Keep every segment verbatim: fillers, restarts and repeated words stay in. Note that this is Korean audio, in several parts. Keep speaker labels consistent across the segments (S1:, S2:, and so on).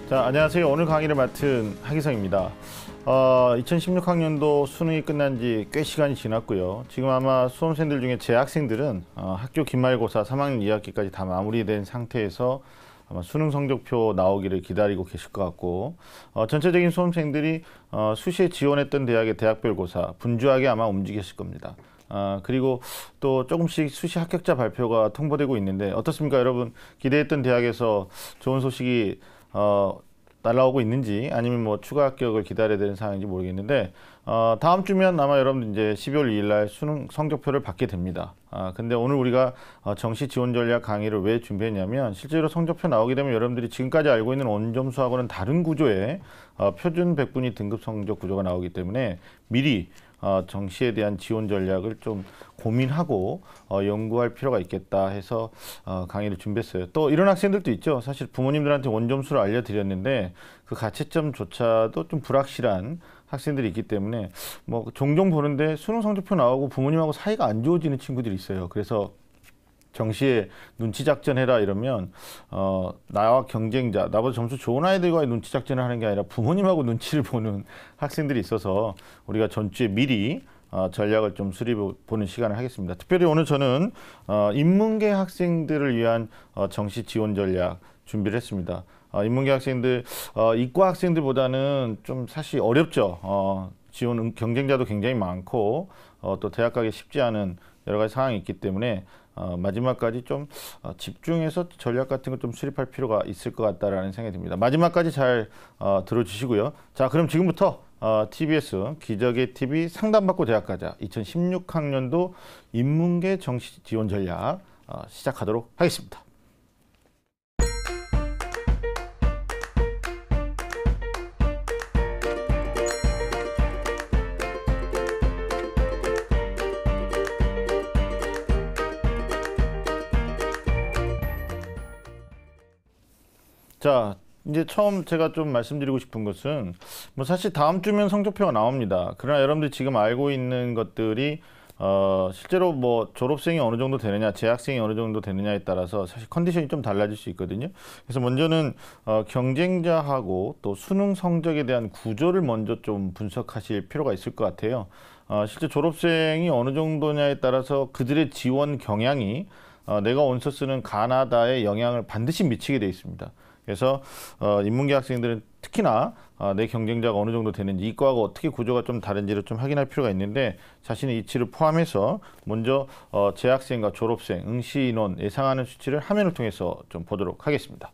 S1: 자, 안녕하세요. 오늘 강의를 맡은 하기성입니다. 어, 이천십육 학년도 수능이 끝난 지 꽤 시간이 지났고요. 지금 아마 수험생들 중에 재학생들은 어, 학교 기말고사 삼 학년 이 학기까지 다 마무리된 상태에서 아마 수능 성적표 나오기를 기다리고 계실 것 같고, 어, 전체적인 수험생들이 어, 수시에 지원했던 대학의 대학별 고사 분주하게 아마 움직이실 겁니다. 아, 그리고 또 조금씩 수시 합격자 발표가 통보되고 있는데 어떻습니까, 여러분? 기대했던 대학에서 좋은 소식이 어, 날라오고 있는지, 아니면 뭐 추가 합격을 기다려야 되는 상황인지 모르겠는데, 어, 다음 주면 아마 여러분들 이제 십이월 이일 날 수능 성적표를 받게 됩니다. 아, 근데 오늘 우리가 어, 정시 지원 전략 강의를 왜 준비했냐면, 실제로 성적표 나오게 되면 여러분들이 지금까지 알고 있는 원점수하고는 다른 구조의 어, 표준 백분위 등급 성적 구조가 나오기 때문에 미리 어, 정시에 대한 지원 전략을 좀 고민하고 어, 연구할 필요가 있겠다 해서 어, 강의를 준비했어요. 또 이런 학생들도 있죠. 사실 부모님들한테 원점수를 알려드렸는데 그 가채점조차도 좀 불확실한 학생들이 있기 때문에 뭐 종종 보는데 수능 성적표 나오고 부모님하고 사이가 안 좋아지는 친구들이 있어요. 그래서 정시에 눈치 작전해라 이러면 어, 나와 경쟁자, 나보다 점수 좋은 아이들과의 눈치 작전을 하는 게 아니라 부모님하고 눈치를 보는 학생들이 있어서 우리가 전주에 미리 어, 전략을 좀 수립해 보는 시간을 하겠습니다. 특별히 오늘 저는 어, 인문계 학생들을 위한 어, 정시 지원 전략 준비를 했습니다. 어, 인문계 학생들, 어, 이과 학생들보다는 좀 사실 어렵죠. 어, 지원 경쟁자도 굉장히 많고 어, 또 대학 가기 쉽지 않은 여러 가지 상황이 있기 때문에 어, 마지막까지 좀 어, 집중해서 전략 같은 걸 좀 수립할 필요가 있을 것 같다라는 생각이 듭니다. 마지막까지 잘 어, 들어주시고요. 자, 그럼 지금부터 어, 티비에스 기적의 티비 상담받고 대학 가자 이천십육 학년도 인문계 정시 지원 전략 어, 시작하도록 하겠습니다. 자, 이제 처음 제가 좀 말씀드리고 싶은 것은, 뭐 사실 다음 주면 성적표가 나옵니다. 그러나 여러분들이 지금 알고 있는 것들이 어, 실제로 뭐 졸업생이 어느 정도 되느냐, 재학생이 어느 정도 되느냐에 따라서 사실 컨디션이 좀 달라질 수 있거든요. 그래서 먼저는 어, 경쟁자하고 또 수능 성적에 대한 구조를 먼저 좀 분석하실 필요가 있을 것 같아요. 어, 실제 졸업생이 어느 정도냐에 따라서 그들의 지원 경향이 어, 내가 원서 쓰는 가나다에 영향을 반드시 미치게 돼 있습니다. 그래서 어, 인문계 학생들은 특히나 어, 내 경쟁자가 어느 정도 되는지, 이과가 어떻게 구조가 좀 다른지를 좀 확인할 필요가 있는데, 자신의 이치를 포함해서 먼저 어, 재학생과 졸업생, 응시 인원 예상하는 수치를 화면을 통해서 좀 보도록 하겠습니다.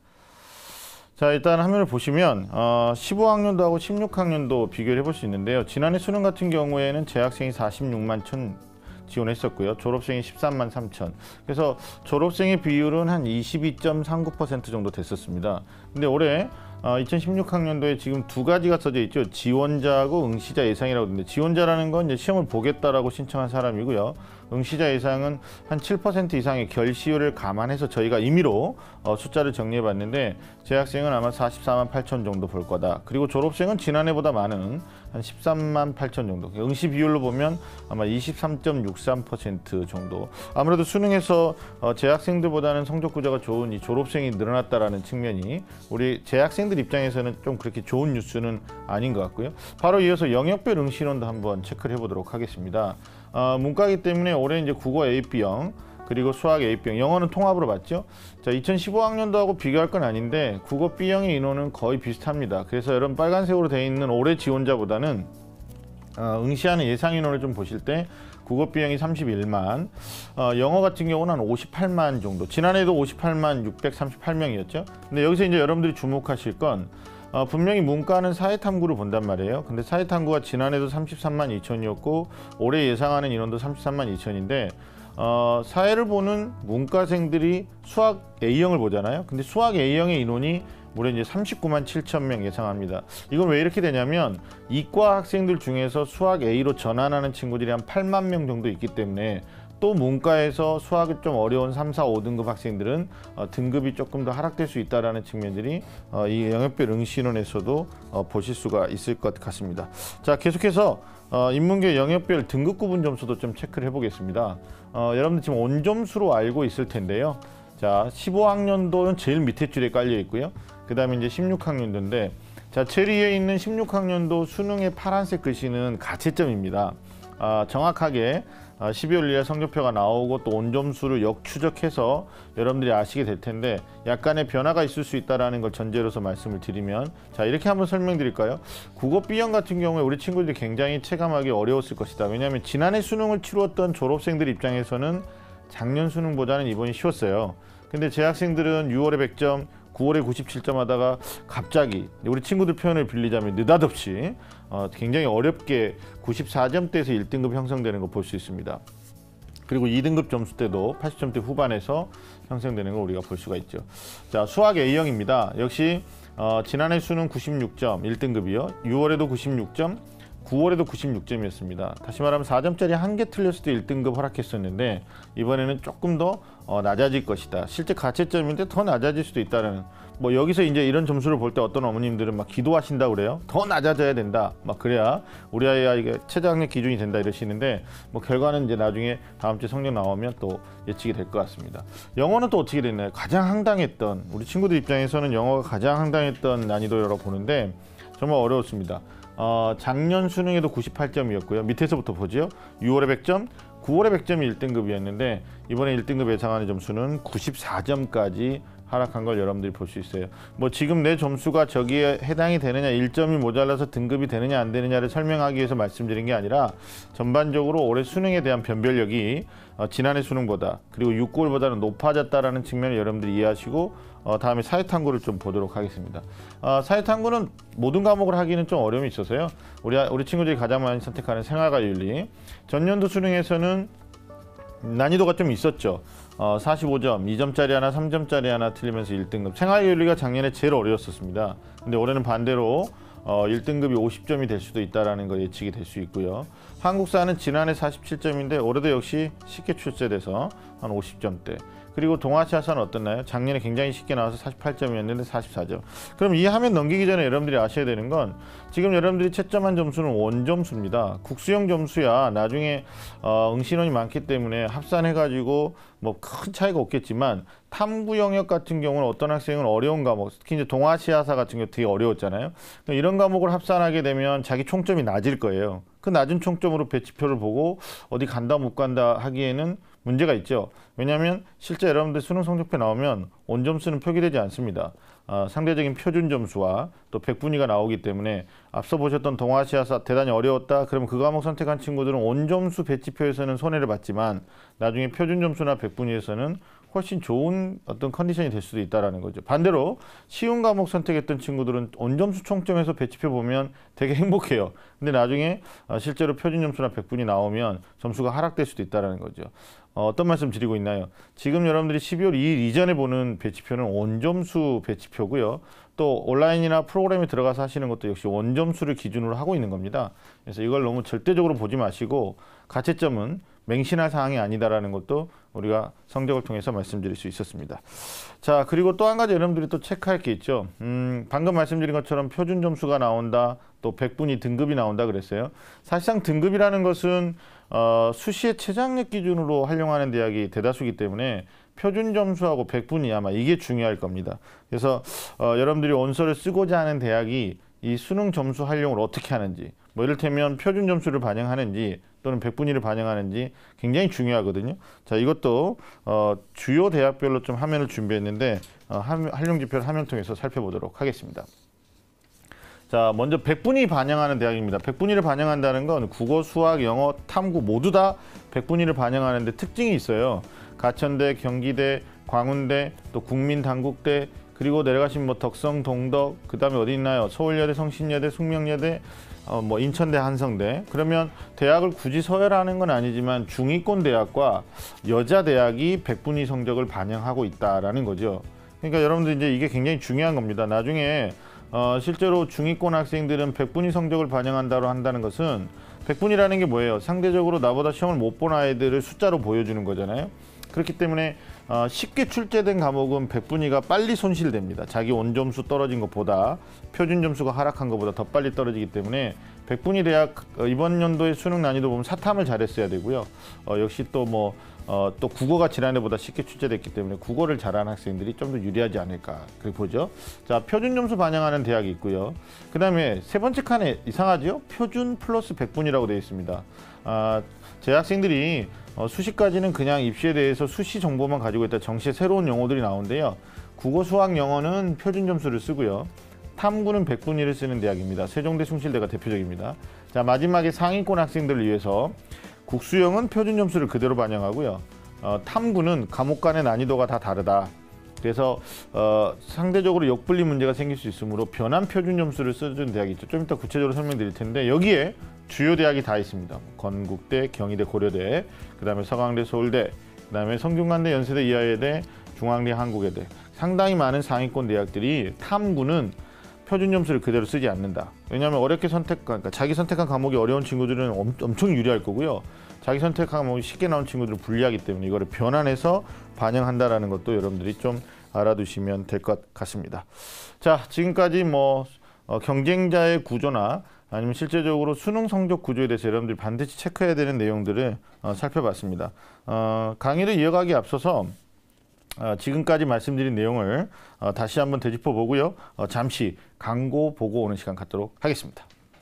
S1: 자, 일단 화면을 보시면 어, 십오 학년도하고 십육 학년도 비교를 해볼 수 있는데요. 지난해 수능 같은 경우에는 재학생이 사십육만 천 지원했었고요. 졸업생이 십삼만 삼천. 그래서 졸업생의 비율은 한 이십이 점 삼구 퍼센트 정도 됐었습니다. 근데 올해 어, 이천십육 학년도에 지금 두 가지가 써져 있죠. 지원자하고 응시자 예상이라고 하는데, 지원자라는 건 이제 시험을 보겠다라고 신청한 사람이고요. 응시자 예상은 한 칠 퍼센트 이상의 결시율을 감안해서 저희가 임의로 어, 숫자를 정리해 봤는데, 재학생은 아마 사십사만 팔천 정도 볼 거다. 그리고 졸업생은 지난해보다 많은 한 십삼만 팔천 정도. 응시 비율로 보면 아마 이십삼 점 육삼 퍼센트 정도. 아무래도 수능에서 어, 재학생들보다는 성적 구조가 좋은 이 졸업생이 늘어났다라는 측면이 우리 재학생들 입장에서는 좀 그렇게 좋은 뉴스는 아닌 것 같고요. 바로 이어서 영역별 응시인원도 한번 체크를 해보도록 하겠습니다. 어, 문과이기 때문에 올해 이제 국어 에이 비형, 그리고 수학 에이 비형, 영어는 통합으로 봤죠. 자, 이천십오 학년도하고 비교할 건 아닌데 국어 B형의 인원은 거의 비슷합니다. 그래서 여러분 빨간색으로 되어 있는 올해 지원자보다는 어, 응시하는 예상 인원을 좀 보실 때 국어 B형이 삼십일만, 어, 영어 같은 경우는 한 오십팔만 정도. 지난해도 오십팔만 육백삼십팔 명이었죠. 근데 여기서 이제 여러분들이 주목하실 건 어, 분명히 문과는 사회탐구를 본단 말이에요. 근데 사회탐구가 지난해도 삼십삼만 이천이었고 올해 예상하는 인원도 삼십삼만 이천인데 어, 사회를 보는 문과생들이 수학 A형을 보잖아요. 근데 수학 A형의 인원이 무려 이제 삼십구만 칠천 명 예상합니다. 이건 왜 이렇게 되냐면 이과 학생들 중에서 수학 A로 전환하는 친구들이 한 팔만 명 정도 있기 때문에, 또 문과에서 수학이 좀 어려운 삼, 사, 오 등급 학생들은 어, 등급이 조금 더 하락될 수 있다는 측면들이 어, 이 영역별 응시인원에서도 어, 보실 수가 있을 것 같습니다. 자, 계속해서 어, 인문계 영역별 등급 구분 점수도 좀 체크를 해보겠습니다. 어, 여러분들 지금 온점수로 알고 있을 텐데요. 자, 십오 학년도는 제일 밑에 줄에 깔려 있고요. 그 다음에 이제 십육 학년도인데, 자, 제일 위에 있는 십육 학년도 수능의 파란색 글씨는 가채점입니다. 아, 정확하게 아, 십이월 일일 성적표가 나오고 또 온점수를 역추적해서 여러분들이 아시게 될 텐데, 약간의 변화가 있을 수 있다는 걸 전제로서 말씀을 드리면, 자, 이렇게 한번 설명드릴까요? 국어 B형 같은 경우에 우리 친구들이 굉장히 체감하기 어려웠을 것이다. 왜냐하면 지난해 수능을 치루었던 졸업생들 입장에서는 작년 수능보다는 이번이 쉬웠어요. 근데 재학생들은 유월에 백 점, 구월에 구십칠 점 하다가 갑자기 우리 친구들 표현을 빌리자면 느닷없이 어, 굉장히 어렵게 구십사 점대에서 일 등급 형성되는 거 볼 수 있습니다. 그리고 이 등급 점수 때도 팔십 점대 후반에서 형성되는 걸 우리가 볼 수가 있죠. 자, 수학 A형입니다. 역시 어, 지난해 수능 구십육 점 일 등급이요. 유월에도 구십육 점, 구월에도 구십육 점이었습니다. 다시 말하면 사 점짜리 한 개 틀렸을 때 일 등급 허락했었는데, 이번에는 조금 더 어, 낮아질 것이다. 실제 가채점인데 더 낮아질 수도 있다는, 뭐 여기서 이제 이런 점수를 볼 때 어떤 어머님들은 막 기도하신다고 그래요. 더 낮아져야 된다. 막 그래야 우리 아이가 이게 최저학력 기준이 된다 이러시는데, 뭐 결과는 이제 나중에 다음 주에 성적 나오면 또 예측이 될 것 같습니다. 영어는 또 어떻게 됐나요? 가장 황당했던, 우리 친구들 입장에서는 영어가 가장 황당했던 난이도라고 보는데 정말 어려웠습니다. 어, 작년 수능에도 구십팔 점이었고요. 밑에서부터 보죠. 유월에 백 점, 구월에 백 점이 일 등급이었는데 이번에 일 등급 예상하는 점수는 구십사 점까지 하락한 걸 여러분들이 볼 수 있어요. 뭐 지금 내 점수가 저기에 해당이 되느냐, 일 점이 모자라서 등급이 되느냐 안 되느냐를 설명하기 위해서 말씀드린 게 아니라, 전반적으로 올해 수능에 대한 변별력이 어, 지난해 수능보다, 그리고 육 개월보다는 높아졌다라는 측면을 여러분들이 이해하시고, 어, 다음에 사회탐구를 좀 보도록 하겠습니다. 어, 사회탐구는 모든 과목을 하기는 좀 어려움이 있어서요. 우리 우리 친구들이 가장 많이 선택하는 생활과 윤리, 전년도 수능에서는 난이도가 좀 있었죠. 어, 사십오 점, 이 점짜리 하나, 삼 점짜리 하나 틀리면서 일 등급. 생활윤리가 작년에 제일 어려웠었습니다. 근데 올해는 반대로 어, 일 등급이 오십 점이 될 수도 있다는 거 예측이 될 수 있고요. 한국사는 지난해 사십칠 점인데 올해도 역시 쉽게 출제돼서 한 오십 점대. 그리고 동아시아사는 어떻나요? 작년에 굉장히 쉽게 나와서 사십팔 점이었는데 사십사 점. 그럼 이 화면 넘기기 전에 여러분들이 아셔야 되는 건, 지금 여러분들이 채점한 점수는 원점수입니다. 국수형 점수야 나중에 어, 응시인원이 많기 때문에 합산해가지고 뭐 큰 차이가 없겠지만, 탐구 영역 같은 경우는 어떤 학생은 어려운 과목, 특히 이제 동아시아사 같은 경우 되게 어려웠잖아요. 이런 과목을 합산하게 되면 자기 총점이 낮을 거예요. 그 낮은 총점으로 배치표를 보고 어디 간다 못 간다 하기에는 문제가 있죠. 왜냐하면 실제 여러분들 수능 성적표 나오면 온점수는 표기되지 않습니다. 어, 상대적인 표준 점수와 또 백분위가 나오기 때문에, 앞서 보셨던 동아시아사 대단히 어려웠다. 그러면 그 과목 선택한 친구들은 온점수 배치표에서는 손해를 봤지만, 나중에 표준 점수나 백분위에서는 훨씬 좋은 어떤 컨디션이 될 수도 있다는 거죠. 반대로 쉬운 과목 선택했던 친구들은 온점수 총점에서 배치표 보면 되게 행복해요. 근데 나중에 실제로 표준 점수나 백분위 나오면 점수가 하락될 수도 있다는 거죠. 어, 어떤 말씀 드리고 있나요? 지금 여러분들이 십이월 이일 이전에 보는 배치표는 온점수 배치표고요. 또 온라인이나 프로그램에 들어가서 하시는 것도 역시 원점수를 기준으로 하고 있는 겁니다. 그래서 이걸 너무 절대적으로 보지 마시고, 가채점은 맹신할 사항이 아니다라는 것도 우리가 성적을 통해서 말씀드릴 수 있었습니다. 자, 그리고 또 한 가지 여러분들이 또 체크할 게 있죠. 음, 방금 말씀드린 것처럼 표준 점수가 나온다, 또 백분위 등급이 나온다 그랬어요. 사실상 등급이라는 것은 어, 수시의 최저학력 기준으로 활용하는 대학이 대다수이기 때문에 표준 점수하고 백분위 아마 이게 중요할 겁니다. 그래서 어, 여러분들이 원서를 쓰고자 하는 대학이 이 수능 점수 활용을 어떻게 하는지, 뭐 이를테면 표준 점수를 반영하는지 또는 백분위를 반영하는지 굉장히 중요하거든요. 자, 이것도 어, 주요 대학별로 좀 화면을 준비했는데 어, 활용 지표를 화면 통해서 살펴보도록 하겠습니다. 자, 먼저 백분위 반영하는 대학입니다. 백분위를 반영한다는 건 국어, 수학, 영어, 탐구 모두 다 백분위를 반영하는데 특징이 있어요. 가천대, 경기대, 광운대, 또 국민당국대, 그리고 내려가시면 뭐 덕성, 동덕, 그 다음에 어디 있나요? 서울여대, 성신여대, 숙명여대, 어, 뭐 인천대, 한성대. 그러면 대학을 굳이 서열하는 건 아니지만 중위권 대학과 여자 대학이 백분위 성적을 반영하고 있다라는 거죠. 그러니까 여러분들 이제 이게 굉장히 중요한 겁니다. 나중에 어, 실제로 중위권 학생들은 백분위 성적을 반영한다고 한다는 것은, 백분위라는 게 뭐예요? 상대적으로 나보다 시험을 못 본 아이들을 숫자로 보여주는 거잖아요. 그렇기 때문에 어, 쉽게 출제된 과목은 백분위가 빨리 손실됩니다. 자기 원점수 떨어진 것보다, 표준 점수가 하락한 것보다 더 빨리 떨어지기 때문에 백분위 대학 어, 이번 연도의 수능 난이도 보면 사탐을 잘했어야 되고요. 어, 역시 또 뭐 어, 또 국어가 지난해보다 쉽게 출제됐기 때문에 국어를 잘하는 학생들이 좀 더 유리하지 않을까 그렇게 보죠. 자, 표준 점수 반영하는 대학이 있고요. 그 다음에 세 번째 칸에 이상하죠? 표준 플러스 백 분이라고 되어 있습니다. 아, 제 학생들이 어, 수시까지는 그냥 입시에 대해서 수시 정보만 가지고 있다 정시에 새로운 용어들이 나오는데요. 국어, 수학, 영어는 표준 점수를 쓰고요. 탐구는 백 분위를 쓰는 대학입니다. 세종대, 숭실대가 대표적입니다. 자, 마지막에 상위권 학생들을 위해서 국수형은 표준 점수를 그대로 반영하고요. 어, 탐구는 과목 간의 난이도가 다 다르다. 그래서 어, 상대적으로 역분리 문제가 생길 수 있으므로 변환 표준 점수를 써준 대학이 있죠. 좀 이따 구체적으로 설명드릴 텐데 여기에 주요 대학이 다 있습니다. 건국대, 경희대, 고려대, 그 다음에 서강대, 서울대, 그 다음에 성균관대, 연세대, 이화여대, 중앙대, 한국외대. 상당히 많은 상위권 대학들이 탐구는 표준 점수를 그대로 쓰지 않는다. 왜냐하면 어렵게 선택, 그러니까 자기 선택한 과목이 어려운 친구들은 엄, 엄청 유리할 거고요. 자기 선택한 과목이 쉽게 나온 친구들은 불리하기 때문에 이거를 변환해서 반영한다라는 것도 여러분들이 좀 알아두시면 될 것 같습니다. 자, 지금까지 뭐 어, 경쟁자의 구조나 아니면 실제적으로 수능 성적 구조에 대해서 여러분들이 반드시 체크해야 되는 내용들을 어, 살펴봤습니다. 어, 강의를 이어가기에 앞서서 어, 지금까지 말씀드린 내용을 어, 다시 한번 되짚어 보고요. 어, 잠시 광고 보고 오는 시간 갖도록 하겠습니다.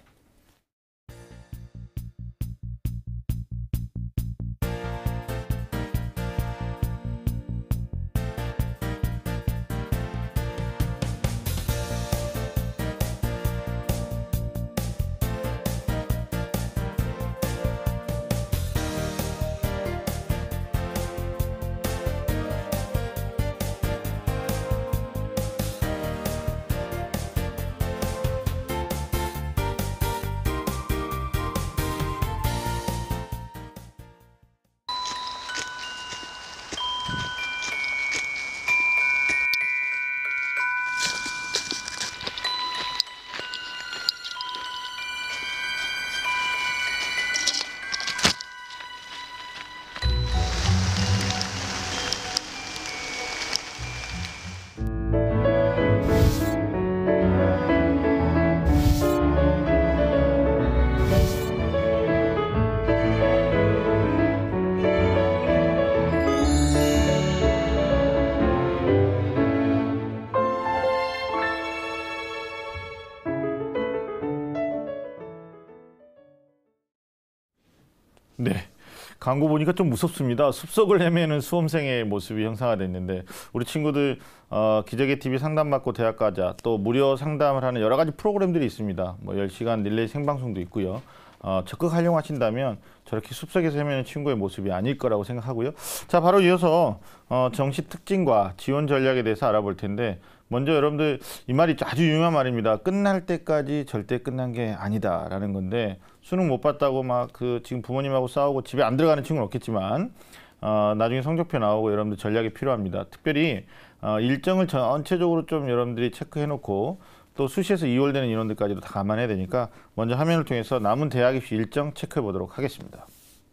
S1: 네, 광고 보니까 좀 무섭습니다. 숲속을 헤매는 수험생의 모습이 형상화 됐는데 우리 친구들 어, 기적의 티비 상담받고 대학 가자, 또 무료 상담을 하는 여러 가지 프로그램들이 있습니다. 뭐 열 시간 릴레이 생방송도 있고요. 어, 적극 활용하신다면 저렇게 숲속에서 헤매는 친구의 모습이 아닐 거라고 생각하고요. 자, 바로 이어서 어, 정시 특징과 지원 전략에 대해서 알아볼 텐데 먼저 여러분들 이 말이 아주 유명한 말입니다. 끝날 때까지 절대 끝난 게 아니다라는 건데 수능 못 봤다고 막 그 지금 부모님하고 싸우고 집에 안 들어가는 친구는 없겠지만 어, 나중에 성적표 나오고 여러분들 전략이 필요합니다. 특별히 어, 일정을 전체적으로 좀 여러분들이 체크해 놓고 또 수시에서 이월되는 인원들까지도 다 감안해야 되니까 먼저 화면을 통해서 남은 대학 입시 일정 체크해 보도록 하겠습니다.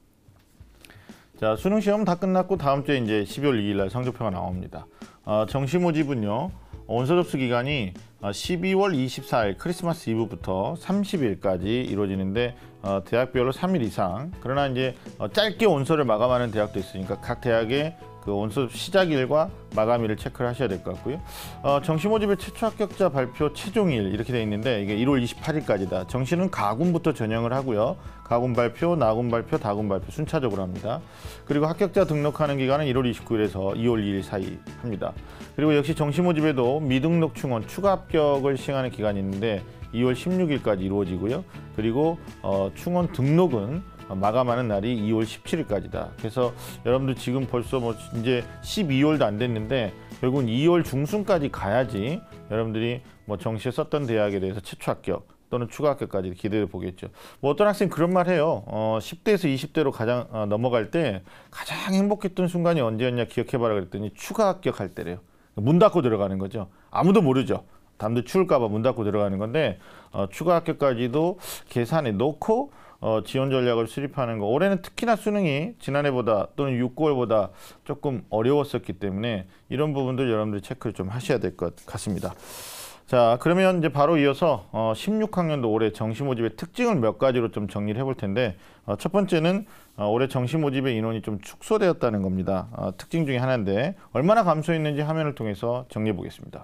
S1: 자, 수능 시험 다 끝났고 다음 주에 이제 십이월 이일 날 성적표가 나옵니다. 어, 정시 모집은요. 원서 접수 기간이 십이월 이십사일 크리스마스 이브부터 삼십일까지 이루어지는데 어, 대학별로 삼 일 이상. 그러나 이제 어, 짧게 원서를 마감하는 대학도 있으니까 각 대학의 그 원서 시작일과 마감일을 체크를 하셔야 될 것 같고요. 어, 정시 모집의 최초 합격자 발표 최종일 이렇게 되어 있는데 이게 일월 이십팔일까지다. 정시는 가군부터 전형을 하고요. 가군 발표, 나군 발표, 다군 발표 순차적으로 합니다. 그리고 합격자 등록하는 기간은 일월 이십구일에서 이월 이일 사이 합니다. 그리고 역시 정시 모집에도 미등록 충원 추가 합격을 시행하는 기간이 있는데 이월 십육일까지 이루어지고요. 그리고 어, 충원 등록은 마감하는 날이 이월 십칠일까지다. 그래서 여러분들 지금 벌써 뭐 이제 십이월도 안 됐는데 결국은 이월 중순까지 가야지 여러분들이 뭐 정시에 썼던 대학에 대해서 최초 합격 또는 추가 합격까지 기대해 보겠죠. 뭐 어떤 학생 그런 말 해요. 어, 십 대에서 이십 대로 가장 어, 넘어갈 때 가장 행복했던 순간이 언제였냐 기억해봐라 그랬더니 추가 합격할 때래요. 문 닫고 들어가는 거죠. 아무도 모르죠. 다음날 추울까봐 문 닫고 들어가는 건데 어, 추가 합격까지도 계산해 놓고 어, 지원 전략을 수립하는 거. 올해는 특히나 수능이 지난해보다 또는 육, 구월보다 조금 어려웠었기 때문에 이런 부분들 여러분들이 체크를 좀 하셔야 될 것 같습니다. 자, 그러면 이제 바로 이어서 어, 십육 학년도 올해 정시 모집의 특징을 몇 가지로 좀 정리를 해볼 텐데, 어, 첫 번째는 어, 올해 정시 모집의 인원이 좀 축소되었다는 겁니다. 어, 특징 중에 하나인데 얼마나 감소했는지 화면을 통해서 정리해 보겠습니다.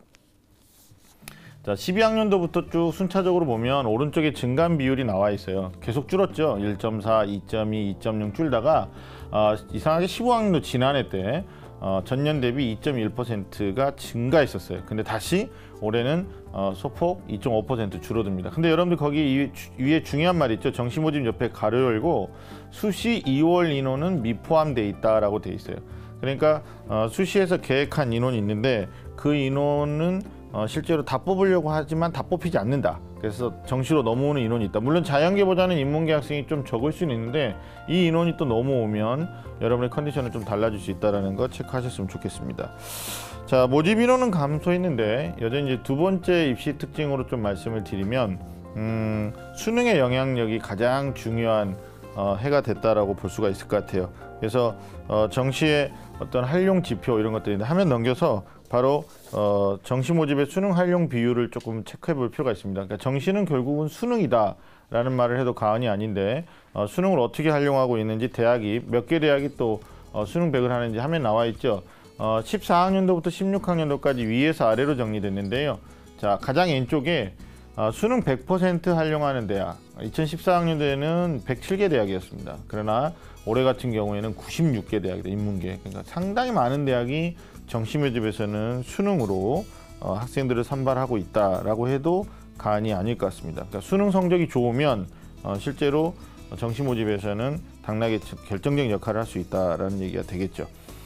S1: 자, 십이 학년도부터 쭉 순차적으로 보면 오른쪽에 증감 비율이 나와 있어요. 계속 줄었죠. 일 점 사, 이 점 이, 이 점 영 줄다가 어, 이상하게 십오 학년도 지난해 때 어, 전년 대비 이 점 일 퍼센트가 증가했었어요. 근데 다시 올해는 어, 소폭 이 점 오 퍼센트 줄어듭니다. 근데 여러분들 거기 이, 위에 중요한 말이 있죠. 정시 모집 옆에 가로 열고 수시 이월 인원은 미포함되어 있다라고 되어 있어요. 그러니까 어, 수시에서 계획한 인원이 있는데 그 인원은 어, 실제로 다 뽑으려고 하지만 다 뽑히지 않는다. 그래서 정시로 넘어오는 인원이 있다. 물론 자연계보다는 인문계 학생이 좀 적을 수는 있는데 이 인원이 또 넘어오면 여러분의 컨디션은 좀 달라질 수 있다는 거 체크하셨으면 좋겠습니다. 자, 모집 인원은 감소했는데 여전히 이제 두 번째 입시 특징으로 좀 말씀을 드리면 음, 수능의 영향력이 가장 중요한 어, 해가 됐다라고 볼 수가 있을 것 같아요. 그래서 어, 정시의 어떤 활용 지표 이런 것들인데 화면 넘겨서 바로 어, 정시 모집의 수능 활용 비율을 조금 체크해 볼 필요가 있습니다. 그러니까 정시는 결국은 수능이다 라는 말을 해도 과언이 아닌데 어, 수능을 어떻게 활용하고 있는지 대학이 몇 개 대학이 또 어, 수능 백을 하는지 화면 나와 있죠. 어, 십사 학년도부터 십육 학년도까지 위에서 아래로 정리됐는데요. 자, 가장 왼쪽에 어, 수능 백 퍼센트 활용하는 대학, 이천십사 학년도에는 백칠 개 대학이었습니다. 그러나 올해 같은 경우에는 구십육 개 대학이다, 인문계. 그러니까 상당히 많은 대학이 정시 모집에서는 수능으로 어, 학생들을 선발하고 있다라고 해도 과언이 아닐 것 같습니다. 그러니까 수능 성적이 좋으면 어, 실제로 정시 모집에서는 당락의 결정적인 역할을 할 수 있다라는 얘기가 되겠죠.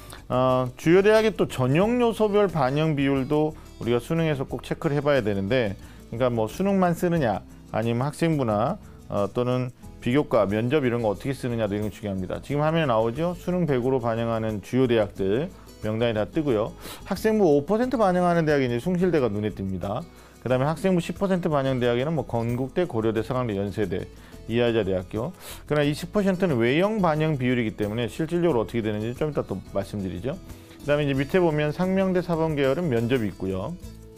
S1: 어, 주요 대학의 또 전형 요소별 반영 비율도 우리가 수능에서 꼭 체크를 해봐야 되는데, 그러니까 뭐 수능만 쓰느냐 아니면 학생부나 어, 또는 비교과, 면접 이런 거 어떻게 쓰느냐도 이런 게 중요합니다. 지금 화면에 나오죠. 수능 백으로 반영하는 주요 대학들 명단이 다 뜨고요. 학생부 오 퍼센트 반영하는 대학이 이제 숭실대가 눈에 띕니다. 그 다음에 학생부 십 퍼센트 반영 대학에는 뭐 건국대, 고려대, 서강대, 연세대, 이화여자 대학교. 그러나 이 십 퍼센트는 외형 반영 비율이기 때문에 실질적으로 어떻게 되는지 좀 이따 또 말씀드리죠. 그 다음에 이제 밑에 보면 상명대 사범 계열은 면접이 있고요.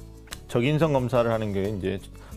S1: 적인성 검사를 하는 게 이제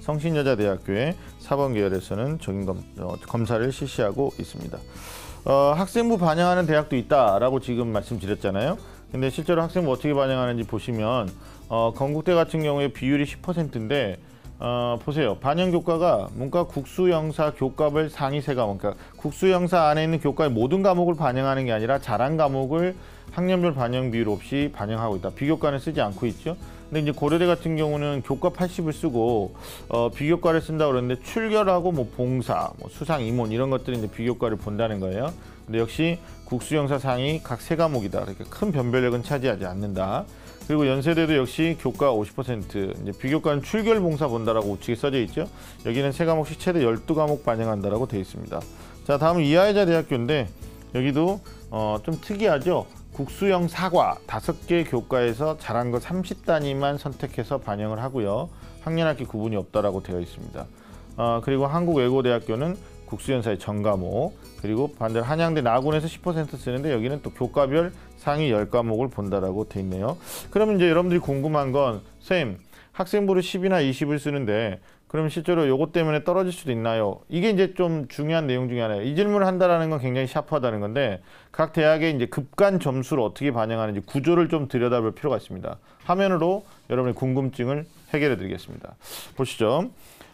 S1: 성신여자대학교의 사범 계열에서는 적인 검, 어, 검사를 실시하고 있습니다. 어, 학생부 반영하는 대학도 있다라고 지금 말씀드렸잖아요. 근데 실제로 학생부 어떻게 반영하는지 보시면 어, 건국대 같은 경우에 비율이 십 퍼센트인데 어, 보세요. 반영 교과가 문과 국수영사 교과별 상위 세 과목, 그러니까 국수영사 안에 있는 교과의 모든 과목을 반영하는 게 아니라 잘한 과목을 학년별 반영 비율 없이 반영하고 있다. 비교과는 쓰지 않고 있죠. 근데 이제 고려대 같은 경우는 교과 팔십을 쓰고 어, 비교과를 쓴다고 그러는데 출결하고 뭐 봉사, 뭐 수상, 임원 이런 것들이 이제 비교과를 본다는 거예요. 근데 역시 국수영사 상위 각 세 과목이다. 그러니까 큰 변별력은 차지하지 않는다. 그리고 연세대도 역시 교과 오십 퍼센트, 이제 비교과는 출결 봉사 본다라고 우측에 써져 있죠. 여기는 세 과목씩 최대 열두 과목 반영한다라고 되어 있습니다. 자, 다음은 이화여자 대학교인데 여기도 어, 좀 특이하죠. 국수형 사과 다섯 개 교과에서 잘한 거 삼십 단위만 선택해서 반영을 하고요. 학년학기 구분이 없다라고 되어 있습니다. 어, 그리고 한국외고대학교는 국수연사의 전과목, 그리고 반대로 한양대 나군에서 십 퍼센트 쓰는데 여기는 또 교과별 상위 십 과목을 본다라고 돼 있네요. 그러면 이제 여러분들이 궁금한 건, 쌤, 학생부를 십이나 이십을 쓰는데 그럼 실제로 요것 때문에 떨어질 수도 있나요? 이게 이제 좀 중요한 내용 중에 하나예요. 이 질문을 한다라는 건 굉장히 샤프하다는 건데, 각 대학의 이제 급간 점수를 어떻게 반영하는지 구조를 좀 들여다볼 필요가 있습니다. 화면으로 여러분의 궁금증을 해결해 드리겠습니다. 보시죠.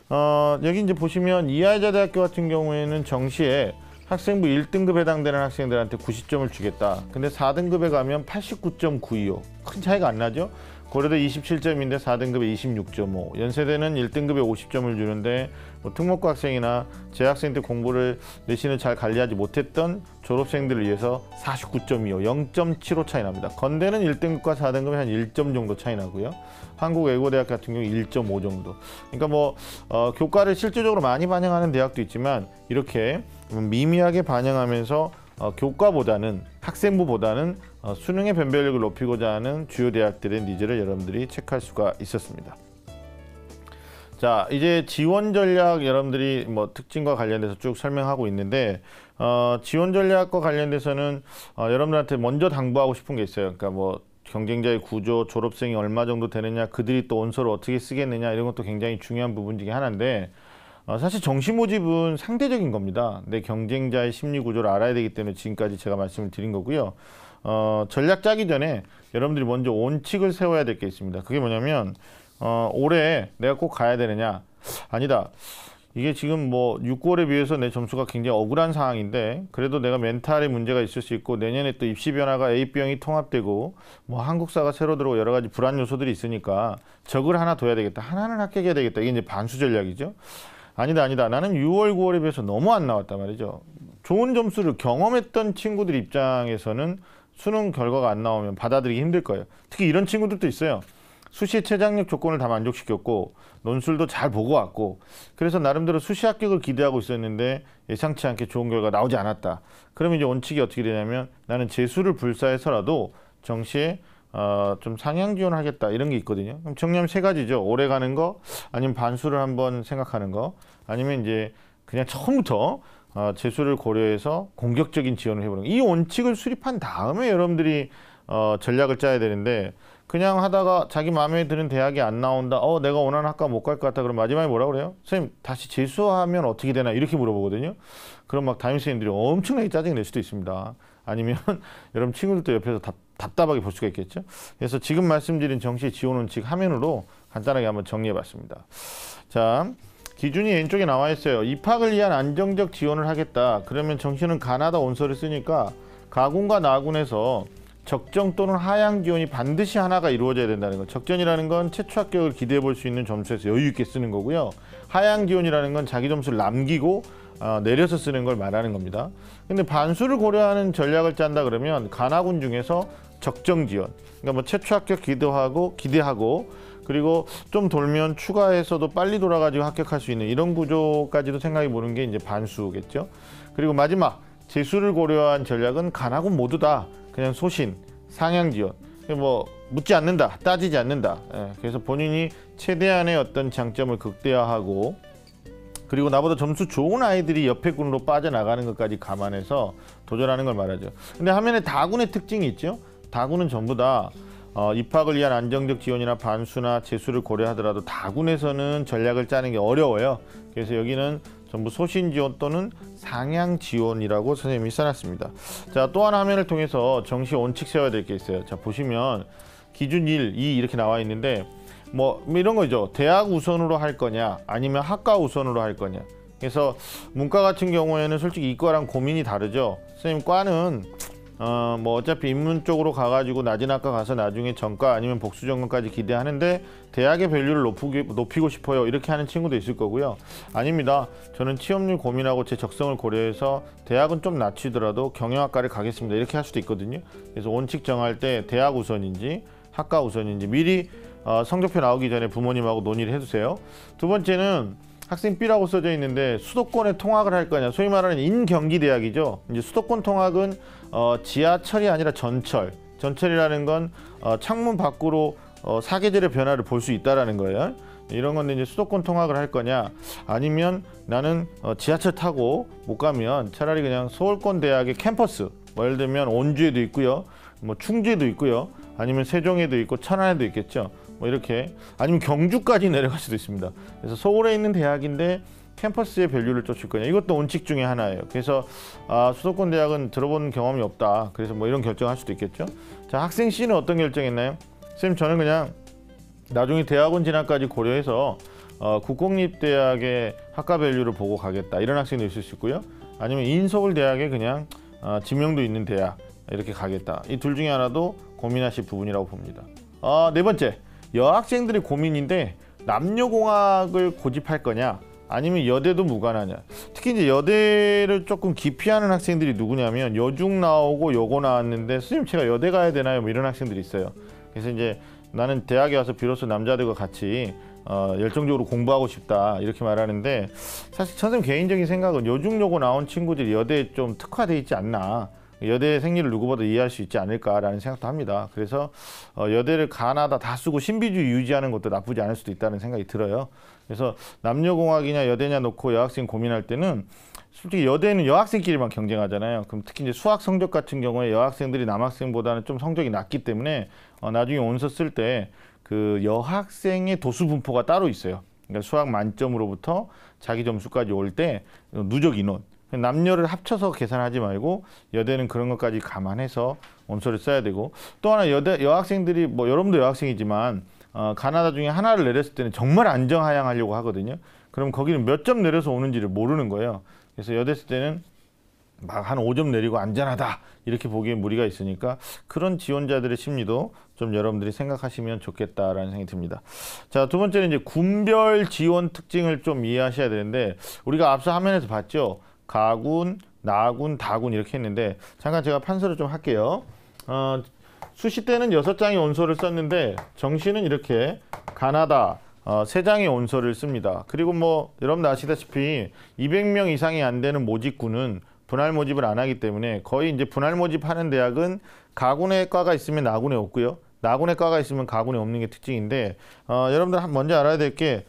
S1: 어, 여기 이제 보시면 이화여자 대학교 같은 경우에는 정시에 학생부 일 등급 해당되는 학생들한테 구십 점을 주겠다. 근데 사 등급에 가면 팔십구 점 구이오. 큰 차이가 안 나죠? 고려대 이십칠 점인데 사 등급에 이십육 점 오. 연세대는 일 등급에 오십 점을 주는데 뭐 특목고 학생이나 재학생 때 공부를 내신을 잘 관리하지 못했던 졸업생들을 위해서 사십구 점 이오, 영 점 칠오 차이 납니다. 건대는 일 등급과 사 등급에 한 일 점 정도 차이 나고요. 한국외고대학 같은 경우 일 점 오 정도. 그러니까 뭐 어, 교과를 실질적으로 많이 반영하는 대학도 있지만 이렇게 미미하게 반영하면서 어, 교과보다는 학생부보다는 어, 수능의 변별력을 높이고자 하는 주요 대학들의 니즈를 여러분들이 체크할 수가 있었습니다. 자, 이제 지원 전략 여러분들이 뭐 특징과 관련돼서 쭉 설명하고 있는데 어, 지원 전략과 관련돼서는 어, 여러분들한테 먼저 당부하고 싶은 게 있어요. 그러니까 뭐 경쟁자의 구조, 졸업생이 얼마 정도 되느냐, 그들이 또 원서를 어떻게 쓰겠느냐 이런 것도 굉장히 중요한 부분 중에 하나인데 어, 사실 정시 모집은 상대적인 겁니다. 내 경쟁자의 심리 구조를 알아야 되기 때문에 지금까지 제가 말씀을 드린 거고요. 어, 전략 짜기 전에 여러분들이 먼저 원칙을 세워야 될 게 있습니다. 그게 뭐냐면 어, 올해 내가 꼭 가야 되느냐? 아니다. 이게 지금 뭐 육, 구월에 비해서 내 점수가 굉장히 억울한 상황인데 그래도 내가 멘탈에 문제가 있을 수 있고 내년에 또 입시 변화가 에이, B형이 통합되고 뭐 한국사가 새로 들어오고 여러 가지 불안 요소들이 있으니까 적을 하나 둬야 되겠다. 하나는 합격해야 되겠다. 이게 이제 반수 전략이죠. 아니다 아니다. 나는 유월, 구월에 비해서 너무 안 나왔단 말이죠. 좋은 점수를 경험했던 친구들 입장에서는 수능 결과가 안 나오면 받아들이기 힘들 거예요. 특히 이런 친구들도 있어요. 수시 최장력 조건을 다 만족시켰고 논술도 잘 보고 왔고 그래서 나름대로 수시 합격을 기대하고 있었는데 예상치 않게 좋은 결과 나오지 않았다. 그러면 이제 원칙이 어떻게 되냐면 나는 재수를 불사해서라도 정시에 어, 좀 상향 지원하겠다 이런 게 있거든요. 그럼 정리하면 세 가지죠. 오래 가는 거, 아니면 반수를 한번 생각하는 거, 아니면 이제 그냥 처음부터 어, 재수를 고려해서 공격적인 지원을 해보는 거. 이 원칙을 수립한 다음에 여러분들이 어, 전략을 짜야 되는데 그냥 하다가 자기 마음에 드는 대학이 안 나온다. 어, 내가 원하는 학과 못 갈 것 같다. 그럼 마지막에 뭐라 그래요? 선생님, 다시 재수하면 어떻게 되나? 이렇게 물어보거든요. 그럼 막 담임선생님들이 엄청나게 짜증 낼 수도 있습니다. 아니면 여러분 친구들도 옆에서 답, 답답하게 볼 수가 있겠죠. 그래서 지금 말씀드린 정시 지원 원칙 화면으로 간단하게 한번 정리해 봤습니다. 자, 기준이 왼쪽에 나와 있어요. 입학을 위한 안정적 지원을 하겠다. 그러면 정시는 가나다 원서를 쓰니까 가군과 나군에서 적정 또는 하향 지원이 반드시 하나가 이루어져야 된다는 거. 적정이라는 건 최초 합격을 기대해 볼 수 있는 점수에서 여유 있게 쓰는 거고요. 하향 지원이라는 건 자기 점수를 남기고 어, 내려서 쓰는 걸 말하는 겁니다. 근데 반수를 고려하는 전략을 짠다 그러면 가나군 중에서 적정 지원. 그러니까 뭐 최초 합격 기대하고 기대하고 그리고 좀 돌면 추가해서도 빨리 돌아가지고 합격할 수 있는 이런 구조까지도 생각해 보는 게 이제 반수겠죠. 그리고 마지막 재수를 고려한 전략은 가나군 모두 다 그냥 소신, 상향 지원, 뭐 묻지 않는다, 따지지 않는다. 예, 그래서 본인이 최대한의 어떤 장점을 극대화하고 그리고 나보다 점수 좋은 아이들이 옆에 군으로 빠져나가는 것까지 감안해서 도전하는 걸 말하죠. 근데 화면에 다군의 특징이 있죠. 다군은 전부 다 어, 입학을 위한 안정적 지원이나 반수나 재수를 고려하더라도 다군에서는 전략을 짜는 게 어려워요. 그래서 여기는 전부 소신 지원 또는 상향 지원이라고 선생님이 써놨습니다. 자, 또 하나 화면을 통해서 정시 원칙 세워야 될 게 있어요. 자, 보시면 기준 일, 이 이렇게 나와 있는데 뭐 이런 거죠. 대학 우선으로 할 거냐 아니면 학과 우선으로 할 거냐. 그래서 문과 같은 경우에는 솔직히 이과랑 고민이 다르죠. 선생님 과는 어 뭐 어차피 인문 쪽으로 가가지고 낮은 학과 가서 나중에 전과 아니면 복수 전공까지 기대하는데 대학의 밸류를 높이기, 높이고 싶어요 이렇게 하는 친구도 있을 거고요. 아닙니다. 저는 취업률 고민하고 제 적성을 고려해서 대학은 좀 낮추더라도 경영학과를 가겠습니다 이렇게 할 수도 있거든요. 그래서 원칙 정할 때 대학 우선인지 학과 우선인지 미리 어, 성적표 나오기 전에 부모님하고 논의를 해두세요. 두 번째는 학생 B라고 써져 있는데 수도권에 통학을 할 거냐, 소위 말하는 인경기대학이죠. 이제 수도권 통학은 어, 지하철이 아니라 전철. 전철이라는 건 어, 창문 밖으로 어, 사계절의 변화를 볼 수 있다라는 거예요. 이런 건데 이제 수도권 통학을 할 거냐, 아니면 나는 어, 지하철 타고 못 가면 차라리 그냥 서울권 대학의 캠퍼스, 뭐 예를 들면 원주에도 있고요, 뭐 충주에도 있고요, 아니면 세종에도 있고 천안에도 있겠죠. 뭐 이렇게, 아니면 경주까지 내려갈 수도 있습니다. 그래서 서울에 있는 대학인데 캠퍼스의 밸류를 쫓을 거냐, 이것도 원칙 중에 하나예요. 그래서 아, 수도권 대학은 들어본 경험이 없다, 그래서 뭐 이런 결정할 수도 있겠죠. 자, 학생 C는 어떤 결정했나요? 선생님, 저는 그냥 나중에 대학원 진학까지 고려해서 어, 국공립대학의 학과 밸류를 보고 가겠다, 이런 학생도 있을 수 있고요. 아니면 인서울대학에 그냥 어, 지명도 있는 대학 이렇게 가겠다, 이 둘 중에 하나도 고민하실 부분이라고 봅니다. 어, 네 번째, 여학생들의 고민인데 남녀공학을 고집할 거냐 아니면 여대도 무관하냐. 특히 이제 여대를 조금 기피하는 학생들이 누구냐면 여중 나오고 여고 나왔는데 선생님 제가 여대 가야 되나요? 뭐 이런 학생들이 있어요. 그래서 이제 나는 대학에 와서 비로소 남자들과 같이 어, 열정적으로 공부하고 싶다 이렇게 말하는데, 사실 선생님 개인적인 생각은 여중 여고 나온 친구들이 여대에 좀 특화돼 있지 않나. 여대의 생리를 누구보다 이해할 수 있지 않을까라는 생각도 합니다. 그래서 어, 여대를 가나다 다 쓰고 신비주의 유지하는 것도 나쁘지 않을 수도 있다는 생각이 들어요. 그래서 남녀공학이냐 여대냐 놓고 여학생 고민할 때는 솔직히 여대는 여학생끼리만 경쟁하잖아요. 그럼 특히 이제 수학 성적 같은 경우에 여학생들이 남학생보다는 좀 성적이 낮기 때문에 어, 나중에 원서 쓸 때 그 여학생의 도수 분포가 따로 있어요. 그러니까 수학 만점으로부터 자기 점수까지 올 때 누적 인원, 남녀를 합쳐서 계산하지 말고 여대는 그런 것까지 감안해서 원서를 써야 되고, 또 하나 여대 여학생들이 뭐 여러분도 여학생이지만 어, 가나다 중에 하나를 내렸을 때는 정말 안정하향하려고 하거든요. 그럼 거기는 몇 점 내려서 오는지를 모르는 거예요. 그래서 여대 쓸 때는 막 한 오 점 내리고 안전하다 이렇게 보기엔 무리가 있으니까 그런 지원자들의 심리도 좀 여러분들이 생각하시면 좋겠다라는 생각이 듭니다. 자, 두 번째는 이제 군별 지원 특징을 좀 이해하셔야 되는데, 우리가 앞서 화면에서 봤죠. 가군, 나군, 다군 이렇게 했는데 잠깐 제가 판서를 좀 할게요. 어, 수시 때는 여섯 장의 원서를 썼는데 정시는 이렇게 가나다 어, 세 장의 원서를 씁니다. 그리고 뭐 여러분들 아시다시피 이백 명 이상이 안 되는 모집군은 분할 모집을 안 하기 때문에 거의 이제 분할 모집하는 대학은 가군의 과가 있으면 나군에 없고요. 나군의 과가 있으면 가군에 없는 게 특징인데, 어, 여러분들 먼저 알아야 될 게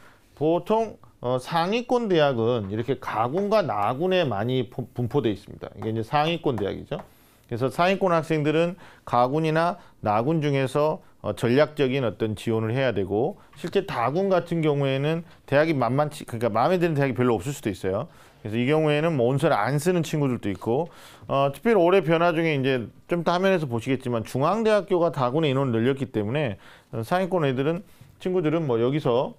S1: 보통 어, 상위권 대학은 이렇게 가군과 나군에 많이 분포되어 있습니다. 이게 이제 상위권 대학이죠. 그래서 상위권 학생들은 가군이나 나군 중에서 어, 전략적인 어떤 지원을 해야 되고, 실제 다군 같은 경우에는 대학이 만만치, 그러니까 마음에 드는 대학이 별로 없을 수도 있어요. 그래서 이 경우에는 뭐 원서를 안 쓰는 친구들도 있고, 어, 특별히 올해 변화 중에 이제 좀 이따 화면에서 보시겠지만 중앙대학교가 다군의 인원을 늘렸기 때문에 상위권 애들은 친구들은 뭐 여기서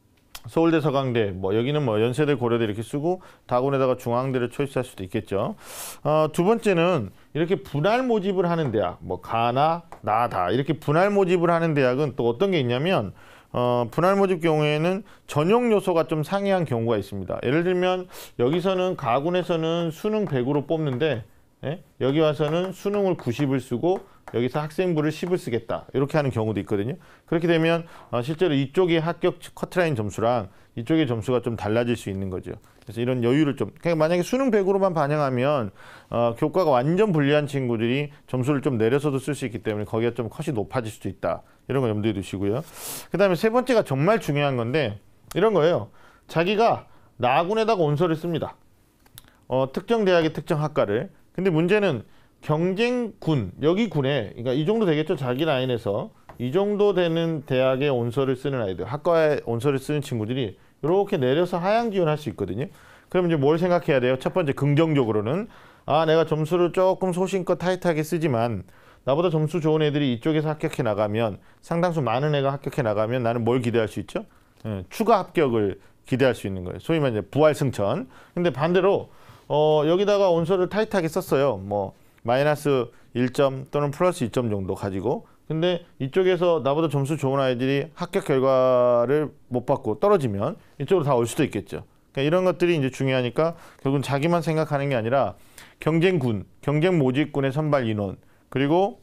S1: 서울대, 서강대, 뭐 여기는 뭐 연세대, 고려대 이렇게 쓰고 다군에다가 중앙대를 초이스할 수도 있겠죠. 어, 두 번째는 이렇게 분할 모집을 하는 대학, 뭐 가나, 나다 이렇게 분할 모집을 하는 대학은 또 어떤 게 있냐면, 어, 분할 모집 경우에는 전용 요소가 좀 상이한 경우가 있습니다. 예를 들면 여기서는 가군에서는 수능 백으로 뽑는데, 예? 여기 와서는 수능을 구십을 쓰고 여기서 학생부를 십을 쓰겠다 이렇게 하는 경우도 있거든요. 그렇게 되면 어, 실제로 이쪽의 합격 커트라인 점수랑 이쪽의 점수가 좀 달라질 수 있는 거죠. 그래서 이런 여유를 좀, 그러니까 만약에 수능 백으로만 반영하면 어, 교과가 완전 불리한 친구들이 점수를 좀 내려서도 쓸 수 있기 때문에 거기가 좀 컷이 높아질 수도 있다. 이런 거 염두에 두시고요. 그 다음에 세 번째가 정말 중요한 건데 이런 거예요. 자기가 나군에다가 원서를 씁니다. 어, 특정 대학의 특정 학과를. 근데 문제는 경쟁군, 여기 군에, 그러니까 이 정도 되겠죠. 자기 라인에서 이 정도 되는 대학의 원서를 쓰는 아이들, 학과에 원서를 쓰는 친구들이 이렇게 내려서 하향 지원할 수 있거든요. 그럼 이제 뭘 생각해야 돼요? 첫 번째, 긍정적으로는 아, 내가 점수를 조금 소신껏 타이트하게 쓰지만 나보다 점수 좋은 애들이 이쪽에서 합격해 나가면, 상당수 많은 애가 합격해 나가면 나는 뭘 기대할 수 있죠? 예, 추가 합격을 기대할 수 있는 거예요. 소위 말해 부활 승천. 근데 반대로 어, 여기다가 원서를 타이트하게 썼어요. 뭐 마이너스 일 점 또는 플러스 이 점 정도 가지고. 근데 이쪽에서 나보다 점수 좋은 아이들이 합격 결과를 못 받고 떨어지면 이쪽으로 다 올 수도 있겠죠. 그러니까 이런 것들이 이제 중요하니까 결국은 자기만 생각하는 게 아니라 경쟁군, 경쟁 모집군의 선발 인원, 그리고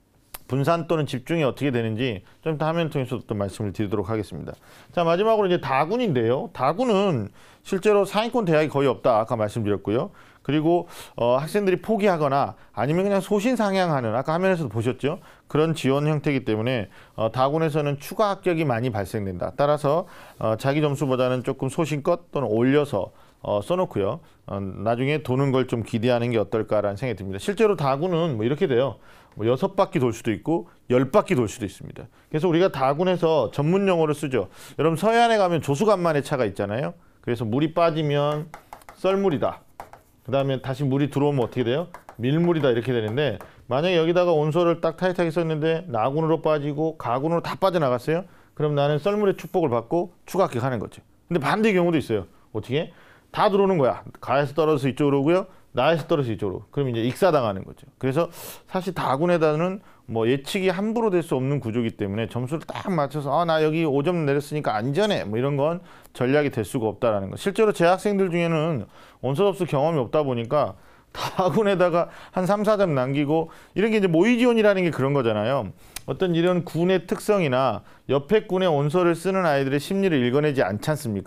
S1: 분산 또는 집중이 어떻게 되는지 좀 이따 화면 통해서 또 말씀을 드리도록 하겠습니다. 자, 마지막으로 이제 다군인데요. 다군은 실제로 상위권 대학이 거의 없다. 아까 말씀드렸고요. 그리고 어, 학생들이 포기하거나 아니면 그냥 소신상향하는, 아까 화면에서도 보셨죠? 그런 지원 형태이기 때문에 어, 다군에서는 추가 합격이 많이 발생된다. 따라서 어, 자기 점수보다는 조금 소신껏 또는 올려서 어, 써놓고요. 어, 나중에 도는 걸 좀 기대하는 게 어떨까라는 생각이 듭니다. 실제로 다군은 뭐 이렇게 돼요. 뭐 여섯 바퀴 돌 수도 있고 열 바퀴 돌 수도 있습니다. 그래서 우리가 다군에서 전문 용어를 쓰죠. 여러분 서해안에 가면 조수간만의 차가 있잖아요. 그래서 물이 빠지면 썰물이다. 그 다음에 다시 물이 들어오면 어떻게 돼요? 밀물이다 이렇게 되는데, 만약에 여기다가 원소를 딱 타이트하게 썼는데 나군으로 빠지고 가군으로 다 빠져나갔어요? 그럼 나는 썰물의 축복을 받고 추가 합격하는 거죠. 근데 반대의 경우도 있어요. 어떻게? 다 들어오는 거야. 가에서 떨어져서 이쪽으로 오고요. 나에서 떨어져서 이쪽으로. 그럼 이제 익사당하는 거죠. 그래서 사실 다군에다는 뭐 예측이 함부로 될 수 없는 구조이기 때문에 점수를 딱 맞춰서 아, 나 여기 오 점 내렸으니까 안전해. 뭐 이런 건 전략이 될 수가 없다라는 거. 실제로 제 학생들 중에는 원서 접수 경험이 없다 보니까 다군에다가 한 삼, 사 점 남기고, 이런 게 이제 모의 지원이라는 게 그런 거잖아요. 어떤 이런 군의 특성이나 옆에 군의 원서를 쓰는 아이들의 심리를 읽어내지 않지 않습니까?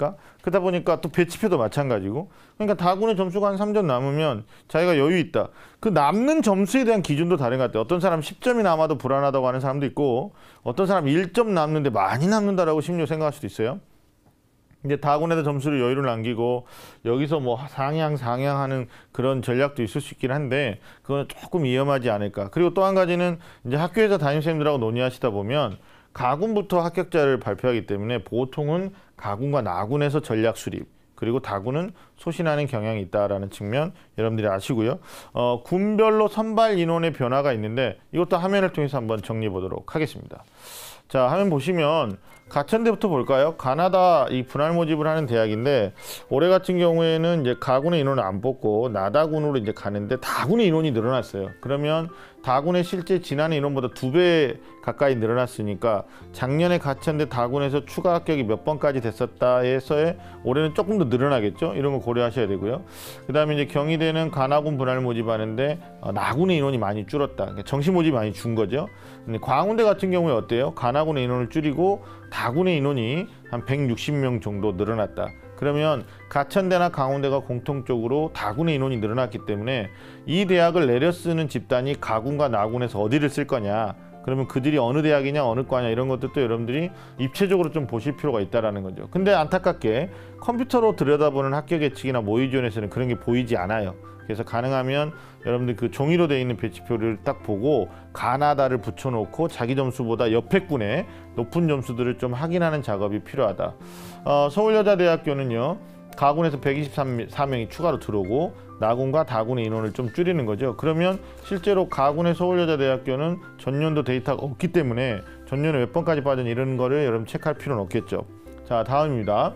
S1: 그러다 보니까 또 배치표도 마찬가지고. 그러니까 다군의 점수가 한 삼 점 남으면 자기가 여유 있다. 그 남는 점수에 대한 기준도 다른 것 같아요. 어떤 사람 십 점이 남아도 불안하다고 하는 사람도 있고, 어떤 사람 일 점 남는데 많이 남는다라고 심리로 생각할 수도 있어요. 이제 다군에다 점수를 여유를 남기고 여기서 뭐 상향 상향하는 그런 전략도 있을 수 있긴 한데 그거는 조금 위험하지 않을까. 그리고 또 한 가지는 이제 학교에서 담임선생님들하고 논의하시다 보면 가군부터 합격자를 발표하기 때문에 보통은 가군과 나군에서 전략 수립, 그리고 다군은 소신하는 경향이 있다라는 측면 여러분들이 아시고요. 어, 군별로 선발 인원의 변화가 있는데 이것도 화면을 통해서 한번 정리해 보도록 하겠습니다. 자, 화면 보시면 가천대부터 볼까요? 가나다 이 분할 모집을 하는 대학인데 올해 같은 경우에는 이제 가군의 인원을 안 뽑고 나다군으로 이제 가는데 다군의 인원이 늘어났어요. 그러면 다군의 실제 지난해 인원보다 두 배 가까이 늘어났으니까 작년에 가천대 다군에서 추가 합격이 몇 번까지 됐었다 해서의 올해는 조금 더 늘어나겠죠. 이런 거 고려하셔야 되고요. 그 다음에 이제 경희대는 가나군 분할 모집하는데 어, 나군의 인원이 많이 줄었다. 그러니까 정시 모집이 많이 준 거죠. 근데 광운대 같은 경우에 어때요? 가나군의 인원을 줄이고 다군의 인원이 한 백육십 명 정도 늘어났다. 그러면 가천대나 강원대가 공통적으로 다군의 인원이 늘어났기 때문에 이 대학을 내려 쓰는 집단이 가군과 나군에서 어디를 쓸 거냐, 그러면 그들이 어느 대학이냐 어느 과냐 이런 것들도 여러분들이 입체적으로 좀 보실 필요가 있다는 거죠. 근데 안타깝게 컴퓨터로 들여다보는 합격 예측이나 모의 지원에서는 그런 게 보이지 않아요. 그래서 가능하면 여러분들 그 종이로 되어 있는 배치표를 딱 보고 가나다를 붙여놓고 자기 점수보다 옆에 군의 높은 점수들을 좀 확인하는 작업이 필요하다. 어, 서울여자대학교는요, 가군에서 백이십사 명이 추가로 들어오고 나군과 다군의 인원을 좀 줄이는 거죠. 그러면 실제로 가군의 서울여자대학교는 전년도 데이터가 없기 때문에 전년에 몇 번까지 빠진 이런 거를 여러분 체크할 필요는 없겠죠. 자, 다음입니다.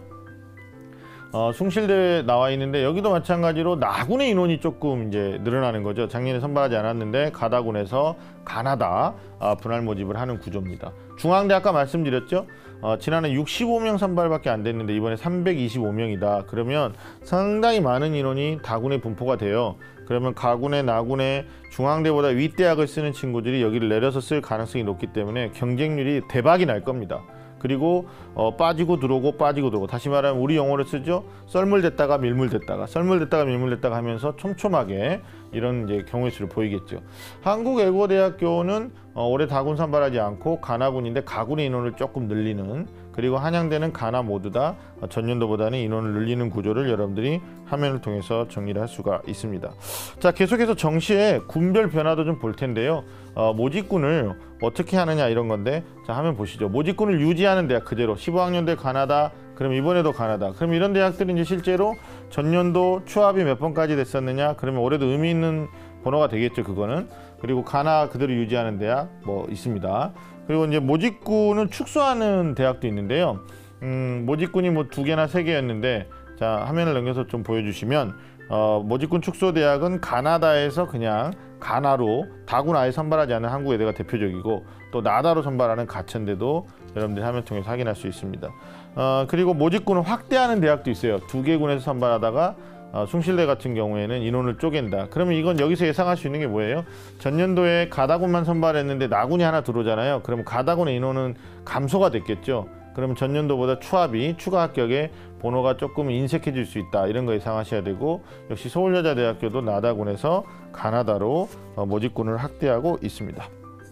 S1: 어, 숭실대에 나와 있는데 여기도 마찬가지로 나군의 인원이 조금 이제 늘어나는 거죠. 작년에 선발하지 않았는데 가다군에서 가나다 아, 분할 모집을 하는 구조입니다. 중앙대 아까 말씀드렸죠. 어, 지난해 육십오 명 선발밖에 안 됐는데 이번에 삼백이십오 명이다. 그러면 상당히 많은 인원이 다군에 분포가 돼요. 그러면 가군에 나군에 중앙대보다 윗대학을 쓰는 친구들이 여기를 내려서 쓸 가능성이 높기 때문에 경쟁률이 대박이 날 겁니다. 그리고 어, 빠지고 들어오고 빠지고 들어오고, 다시 말하면 우리 용어를 쓰죠. 썰물됐다가 밀물됐다가 썰물됐다가 밀물됐다가 하면서 촘촘하게 이런 이제 경우의 수를 보이겠죠. 한국외국어대학교는 어, 올해 다군 선발하지 않고 가나군인데 가군의 인원을 조금 늘리는, 그리고 한양대는 가나 모두 다 전년도보다는 인원을 늘리는 구조를 여러분들이 화면을 통해서 정리를 할 수가 있습니다. 자, 계속해서 정시의 군별 변화도 좀 볼 텐데요. 어, 모집군을 어떻게 하느냐 이런 건데, 자, 화면 보시죠. 모집군을 유지하는 대학 그대로 십오 학년대 가나다, 그럼 이번에도 가나다. 그럼 이런 대학들이 이제 실제로 전년도 추합이 몇 번까지 됐었느냐, 그러면 올해도 의미 있는 번호가 되겠죠, 그거는. 그리고 가나 그대로 유지하는 대학 뭐 있습니다. 그리고 이제 모집군을 축소하는 대학도 있는데요. 음, 모집군이 뭐 두 개나 세 개였는데, 자, 화면을 넘겨서 좀 보여주시면 어, 모집군 축소 대학은 가나다에서 그냥 가나로 다군 아예 선발하지 않는 한국외대가 대표적이고, 또 나다로 선발하는 가천대도 여러분들이 화면 통해서 확인할 수 있습니다. 어, 그리고 모집군을 확대하는 대학도 있어요. 두 개 군에서 선발하다가 어, 숭실대 같은 경우에는 인원을 쪼갠다. 그러면 이건 여기서 예상할 수 있는 게 뭐예요? 전년도에 가다군만 선발했는데 나군이 하나 들어오잖아요. 그러면 가다군의 인원은 감소가 됐겠죠. 그러면 전년도보다 추합이 추가 합격에 번호가 조금 인색해질 수 있다. 이런 거 예상하셔야 되고, 역시 서울여자대학교도 나다군에서 가나다로 어, 모집군을 확대하고 있습니다.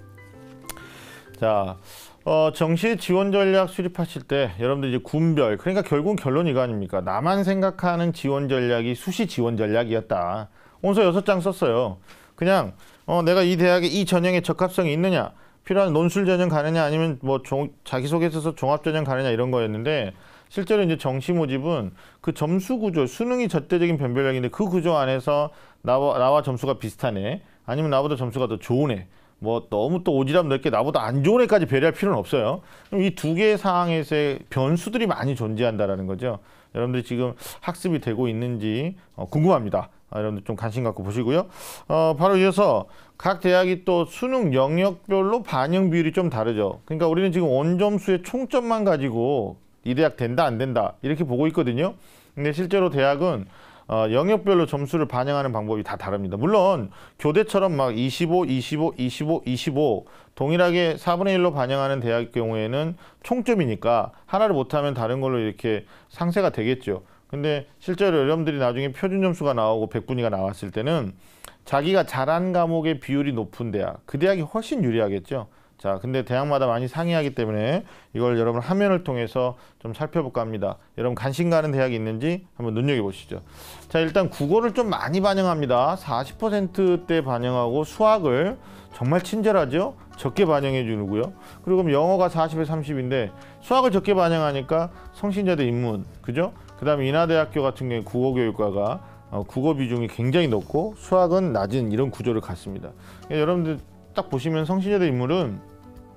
S1: 자, 어, 정시 지원 전략 수립하실 때 여러분들 이제 군별, 그러니까 결국은 결론이 이거 아닙니까? 나만 생각하는 지원 전략이 수시 지원 전략이었다. 온서 여섯 장 썼어요. 그냥 어, 내가 이 대학에 이 전형에 적합성이 있느냐, 필요한 논술 전형 가느냐, 아니면 뭐 종, 자기소개서에서 종합 전형 가느냐 이런 거였는데, 실제로 이제 정시 모집은 그 점수 구조, 수능이 절대적인 변별력인데 그 구조 안에서 나와, 나와 점수가 비슷하네, 아니면 나보다 점수가 더 좋은 애, 뭐 너무 또 오지랖 넓게 나보다 안 좋은 애까지 배려할 필요는 없어요. 이 두 개의 상황에서의 변수들이 많이 존재한다라는 거죠. 여러분들이 지금 학습이 되고 있는지 어, 궁금합니다. 아, 여러분들 좀 관심 갖고 보시고요. 어, 바로 이어서 각 대학이 또 수능 영역별로 반영 비율이 좀 다르죠. 그러니까 우리는 지금 원점수의 총점만 가지고 이 대학 된다 안 된다 이렇게 보고 있거든요. 근데 실제로 대학은 어, 영역별로 점수를 반영하는 방법이 다 다릅니다. 물론 교대처럼 막 이십오, 이십오, 이십오, 이십오 동일하게 사분의 일로 반영하는 대학 경우에는 총점이니까 하나를 못하면 다른 걸로 이렇게 상쇄가 되겠죠. 근데 실제로 여러분들이 나중에 표준 점수가 나오고 백분위가 나왔을 때는 자기가 잘한 과목의 비율이 높은 대학, 그 대학이 훨씬 유리하겠죠. 자, 근데 대학마다 많이 상이하기 때문에 이걸 여러분 화면을 통해서 좀 살펴볼까 합니다. 여러분 관심 가는 대학이 있는지 한번 눈여겨보시죠. 자, 일단 국어를 좀 많이 반영합니다. 사십 퍼센트대 반영하고 수학을 정말 친절하죠? 적게 반영해 주고요. 그리고 그럼 영어가 사십에 삼십인데 수학을 적게 반영하니까 성신여대 인문, 그죠? 그 다음에 인하대학교 같은 경우에 국어교육과가 어, 국어 비중이 굉장히 높고 수학은 낮은 이런 구조를 갖습니다. 그러니까 여러분들 딱 보시면 성신여대 인물은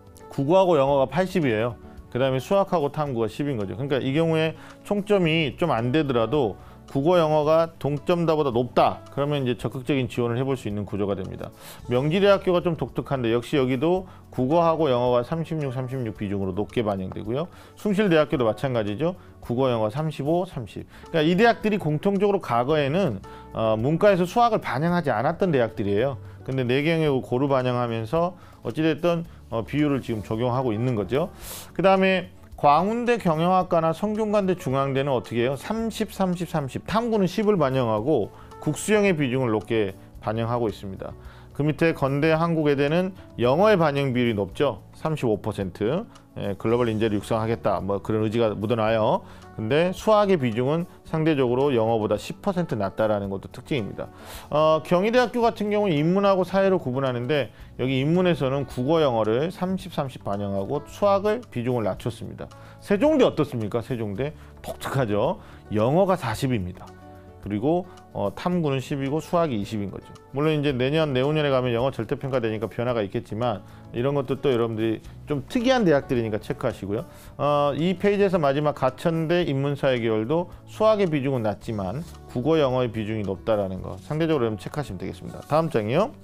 S1: 국어하고 영어가 팔십이에요. 그 다음에 수학하고 탐구가 십인 거죠. 그러니까 이 경우에 총점이 좀 안 되더라도 국어, 영어가 동점다보다 높다. 그러면 이제 적극적인 지원을 해볼 수 있는 구조가 됩니다. 명지대학교가 좀 독특한데 역시 여기도 국어하고 영어가 삼십육, 삼십육 비중으로 높게 반영되고요. 숭실대학교도 마찬가지죠. 국어, 영어 삼십오, 삼십. 그러니까 이 대학들이 공통적으로 과거에는 어, 문과에서 수학을 반영하지 않았던 대학들이에요. 근데 내경역을 고루 반영하면서 어찌됐든 어, 비율을 지금 적용하고 있는 거죠. 그 다음에 광운대 경영학과나 성균관대 중앙대는 어떻게 해요? 삼십, 삼십, 삼십. 탐구는 십을 반영하고 국수형의 비중을 높게 반영하고 있습니다. 그 밑에 건대 한국외대는 영어의 반영 비율이 높죠. 삼십오 퍼센트. 예, 글로벌 인재를 육성하겠다. 뭐 그런 의지가 묻어나요. 근데 수학의 비중은 상대적으로 영어보다 십 퍼센트 낮다라는 것도 특징입니다. 어, 경희대학교 같은 경우는 인문하고 사회로 구분하는데 여기 인문에서는 국어, 영어를 삼십, 삼십 반영하고 수학을 비중을 낮췄습니다. 세종대 어떻습니까? 세종대 독특하죠. 영어가 사십입니다. 그리고 어, 탐구는 십이고 수학이 이십인 거죠. 물론 이제 내년, 내후년에 가면 영어 절대평가 되니까 변화가 있겠지만 이런 것도 여러분들이 좀 특이한 대학들이니까 체크하시고요. 어, 이 페이지에서 마지막 가천대 인문사회 계열도 수학의 비중은 낮지만 국어, 영어의 비중이 높다라는 거 상대적으로 여러분 체크하시면 되겠습니다. 다음 장이요.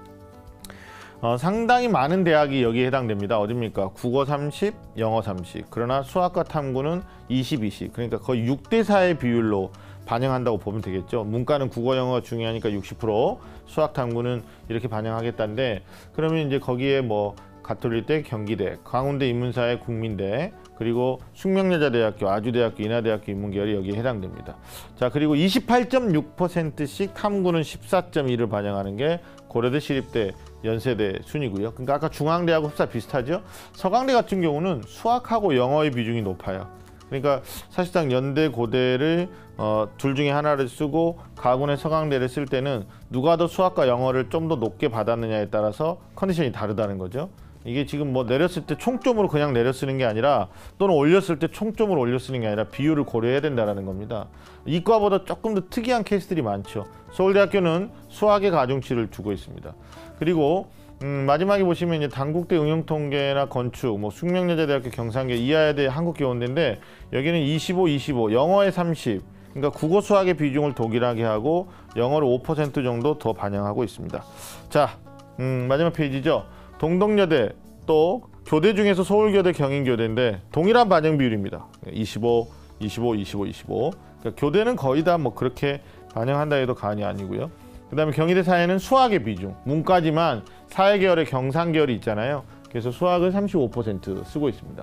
S1: 어, 상당히 많은 대학이 여기에 해당됩니다. 어딥니까? 국어 삼십, 영어 삼십. 그러나 수학과 탐구는 이십, 이십. 그러니까 거의 육 대 사의 비율로 반영한다고 보면 되겠죠. 문과는 국어, 영어가 중요하니까 육십 퍼센트, 수학 탐구는 이렇게 반영하겠다는데 그러면 이제 거기에 뭐 가톨릭대, 경기대, 광운대 인문사회, 국민대, 그리고 숙명여자대학교, 아주대학교, 인하대학교 인문계열이 여기에 해당됩니다. 자, 그리고 이십팔 점 육 퍼센트씩 탐구는 십사 점 일을 반영하는 게 고려대, 시립대, 연세대 순이고요. 그러니까 아까 중앙대하고 흡사 비슷하죠. 서강대 같은 경우는 수학하고 영어의 비중이 높아요. 그러니까 사실상 연대, 고대를 어, 둘 중에 하나를 쓰고 가군의 서강대를 쓸 때는 누가 더 수학과 영어를 좀 더 높게 받았느냐에 따라서 컨디션이 다르다는 거죠. 이게 지금 뭐 내렸을 때 총점으로 그냥 내려 쓰는 게 아니라 또는 올렸을 때 총점으로 올려 쓰는 게 아니라 비율을 고려해야 된다는 겁니다. 이과보다 조금 더 특이한 케이스들이 많죠. 서울대학교는 수학의 가중치를 두고 있습니다. 그리고 음, 마지막에 보시면 이제 단국대 응용통계나 건축, 뭐 숙명여자대학교 경상계, 이하여대 한국교원대인데 여기는 이십오, 이십오, 영어에 삼십. 그러니까 국어 수학의 비중을 동일하게 하고 영어를 오 퍼센트 정도 더 반영하고 있습니다. 자, 음, 마지막 페이지죠. 동덕여대 또 교대 중에서 서울교대, 경인교대인데 동일한 반영 비율입니다. 이십오, 이십오, 이십오, 이십오. 그러니까 교대는 거의 다 뭐 그렇게 반영한다 해도 과언이 아니고요. 그 다음에 경희대 사회는 수학의 비중, 문과지만 사회계열의 경상계열이 있잖아요. 그래서 수학을 삼십오 퍼센트 쓰고 있습니다.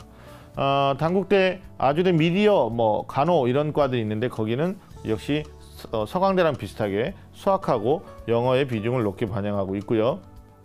S1: 어, 단국대, 아주대 미디어, 뭐 간호 이런 과들이 있는데 거기는 역시 어, 서강대랑 비슷하게 수학하고 영어의 비중을 높게 반영하고 있고요.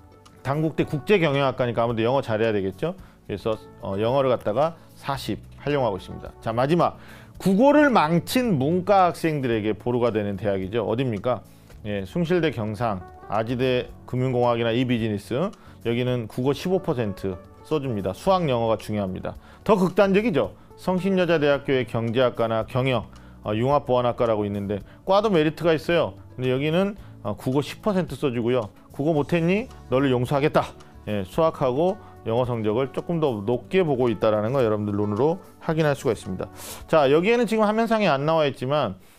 S1: 단국대 국제경영학과니까 아무래도 영어 잘해야 되겠죠. 그래서 어, 영어를 갖다가 사십 활용하고 있습니다. 자, 마지막 국어를 망친 문과 학생들에게 보루가 되는 대학이죠. 어딥니까? 예, 숭실대 경상, 아지대 금융공학이나 이비즈니스 여기는 국어 십오 퍼센트 써줍니다. 수학, 영어가 중요합니다. 더 극단적이죠. 성신여자대학교의 경제학과나 경영, 어, 융합보안학과라고 있는데 과도 메리트가 있어요. 근데 여기는 어, 국어 십 퍼센트 써주고요. 국어 못했니? 너를 용서하겠다. 예, 수학하고 영어 성적을 조금 더 높게 보고 있다는 거 여러분들 눈으로 확인할 수가 있습니다. 자, 여기에는 지금 화면상에 안 나와 있지만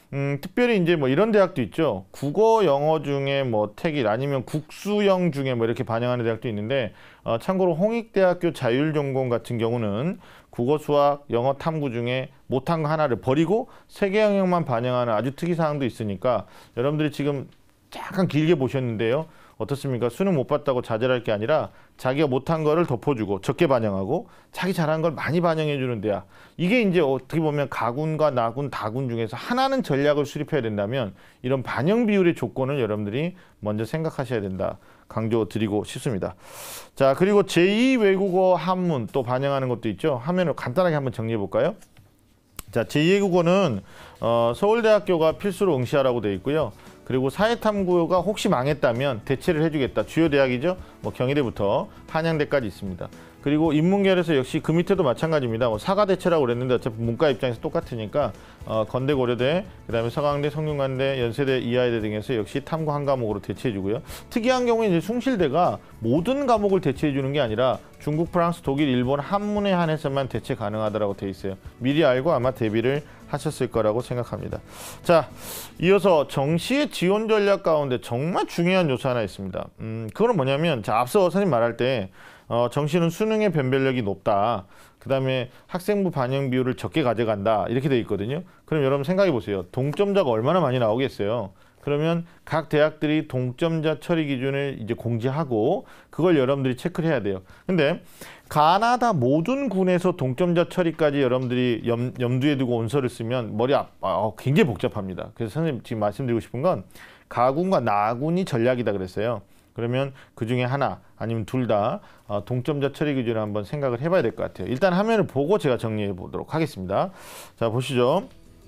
S1: 음, 특별히 이제 뭐 이런 대학도 있죠. 국어, 영어 중에 뭐 택일 아니면 국수영 중에 뭐 이렇게 반영하는 대학도 있는데 어, 참고로 홍익대학교 자율전공 같은 경우는 국어, 수학, 영어, 탐구 중에 못한 거 하나를 버리고 세 개 영역만 반영하는 아주 특이사항도 있으니까 여러분들이 지금 약간 길게 보셨는데요. 어떻습니까? 수능 못 봤다고 좌절할 게 아니라 자기가 못한 거를 덮어주고 적게 반영하고 자기 잘한 걸 많이 반영해 주는 데야. 이게 이제 어떻게 보면 가군과 나군, 다군 중에서 하나는 전략을 수립해야 된다면 이런 반영 비율의 조건을 여러분들이 먼저 생각하셔야 된다. 강조드리고 싶습니다. 자, 그리고 제이 외국어 한문 또 반영하는 것도 있죠. 화면을 간단하게 한번 정리해 볼까요? 자, 제이 외국어는 어, 서울대학교가 필수로 응시하라고 되어 있고요. 그리고 사회탐구가 혹시 망했다면 대체를 해주겠다. 주요 대학이죠. 뭐 경희대부터 한양대까지 있습니다. 그리고 인문계열에서 역시 그 밑에도 마찬가지입니다. 뭐 사과 대체라고 그랬는데 어차피 문과 입장에서 똑같으니까 어, 건대, 고려대, 그다음에 서강대, 성균관대, 연세대, 이화여대 등에서 역시 탐구 한 과목으로 대체해주고요. 특이한 경우에 이제 숭실대가 모든 과목을 대체해주는 게 아니라 중국, 프랑스, 독일, 일본 한문에 한해서만 대체 가능하다라고 돼 있어요. 미리 알고 아마 대비를 하셨을 거라고 생각합니다. 자, 이어서 정시의 지원 전략 가운데 정말 중요한 요소 하나 있습니다. 음, 그거는 뭐냐면, 자, 앞서 선생님 말할 때 어, 정시는 수능의 변별력이 높다. 그 다음에 학생부 반영 비율을 적게 가져간다. 이렇게 돼 있거든요. 그럼 여러분 생각해 보세요. 동점자가 얼마나 많이 나오겠어요. 그러면 각 대학들이 동점자 처리 기준을 이제 공지하고 그걸 여러분들이 체크를 해야 돼요. 근데 가나다 모든 군에서 동점자 처리까지 여러분들이 염, 염두에 두고 온서를 쓰면 머리 아, 아, 굉장히 복잡합니다. 그래서 선생님 지금 말씀드리고 싶은 건 가군과 나군이 전략이다 그랬어요. 그러면 그 중에 하나 아니면 둘 다 동점자 처리 기준을 한번 생각을 해봐야 될 것 같아요. 일단 화면을 보고 제가 정리해 보도록 하겠습니다. 자, 보시죠.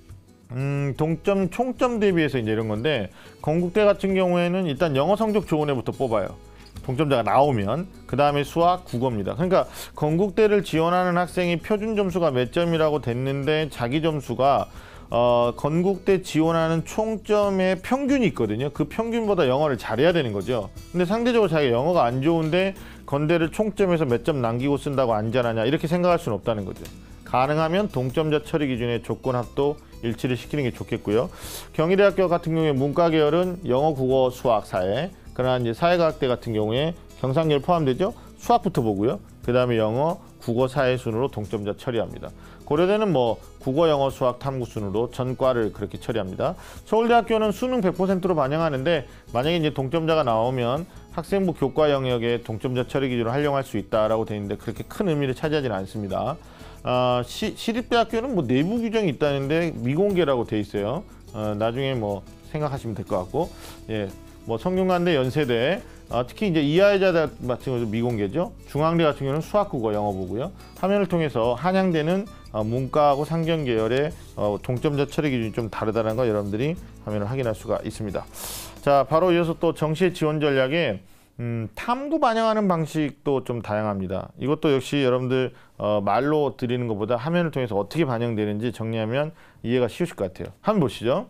S1: 음, 동점 총점 대비해서 이제 이런 건데 건국대 같은 경우에는 일단 영어 성적 좋은 애부터 뽑아요. 동점자가 나오면 그 다음에 수학, 국어입니다. 그러니까 건국대를 지원하는 학생이 표준 점수가 몇 점이라고 됐는데 자기 점수가 어, 건국대 지원하는 총점의 평균이 있거든요. 그 평균보다 영어를 잘해야 되는 거죠. 근데 상대적으로 자기가 영어가 안 좋은데 건대를 총점에서 몇 점 남기고 쓴다고 안 잘하냐 이렇게 생각할 수는 없다는 거죠. 가능하면 동점자 처리 기준의 조건 합도 일치를 시키는 게 좋겠고요. 경희대학교 같은 경우에 문과 계열은 영어, 국어, 수학, 사회. 그러나 이제 사회과학대 같은 경우에 경상계열 포함되죠. 수학부터 보고요. 그 다음에 영어, 국어, 사회 순으로 동점자 처리합니다. 고려대는 뭐 국어, 영어, 수학, 탐구 순으로 전과를 그렇게 처리합니다. 서울대학교는 수능 백 퍼센트로 반영하는데 만약에 이제 동점자가 나오면 학생부 교과 영역에 동점자 처리 기준을 활용할 수 있다라고 되어 있는데 그렇게 큰 의미를 차지하지는 않습니다. 어, 시, 시립대학교는 뭐 내부 규정이 있다는데 미공개라고 돼 있어요. 어, 나중에 뭐 생각하시면 될 것 같고, 예, 뭐 성균관대, 연세대, 어, 특히 이제 이하여자대 같은 경우도 미공개죠. 중앙대 같은 경우는 수학, 국어, 영어 보고요. 화면을 통해서 한양대는 어, 문과하고 상경 계열의 어, 동점자 처리 기준이 좀 다르다는 거 여러분들이 화면을 확인할 수가 있습니다. 자, 바로 이어서 또 정시의 지원 전략에 음, 탐구 반영하는 방식도 좀 다양합니다. 이것도 역시 여러분들 어, 말로 드리는 것보다 화면을 통해서 어떻게 반영되는지 정리하면 이해가 쉬우실 것 같아요. 한번 보시죠.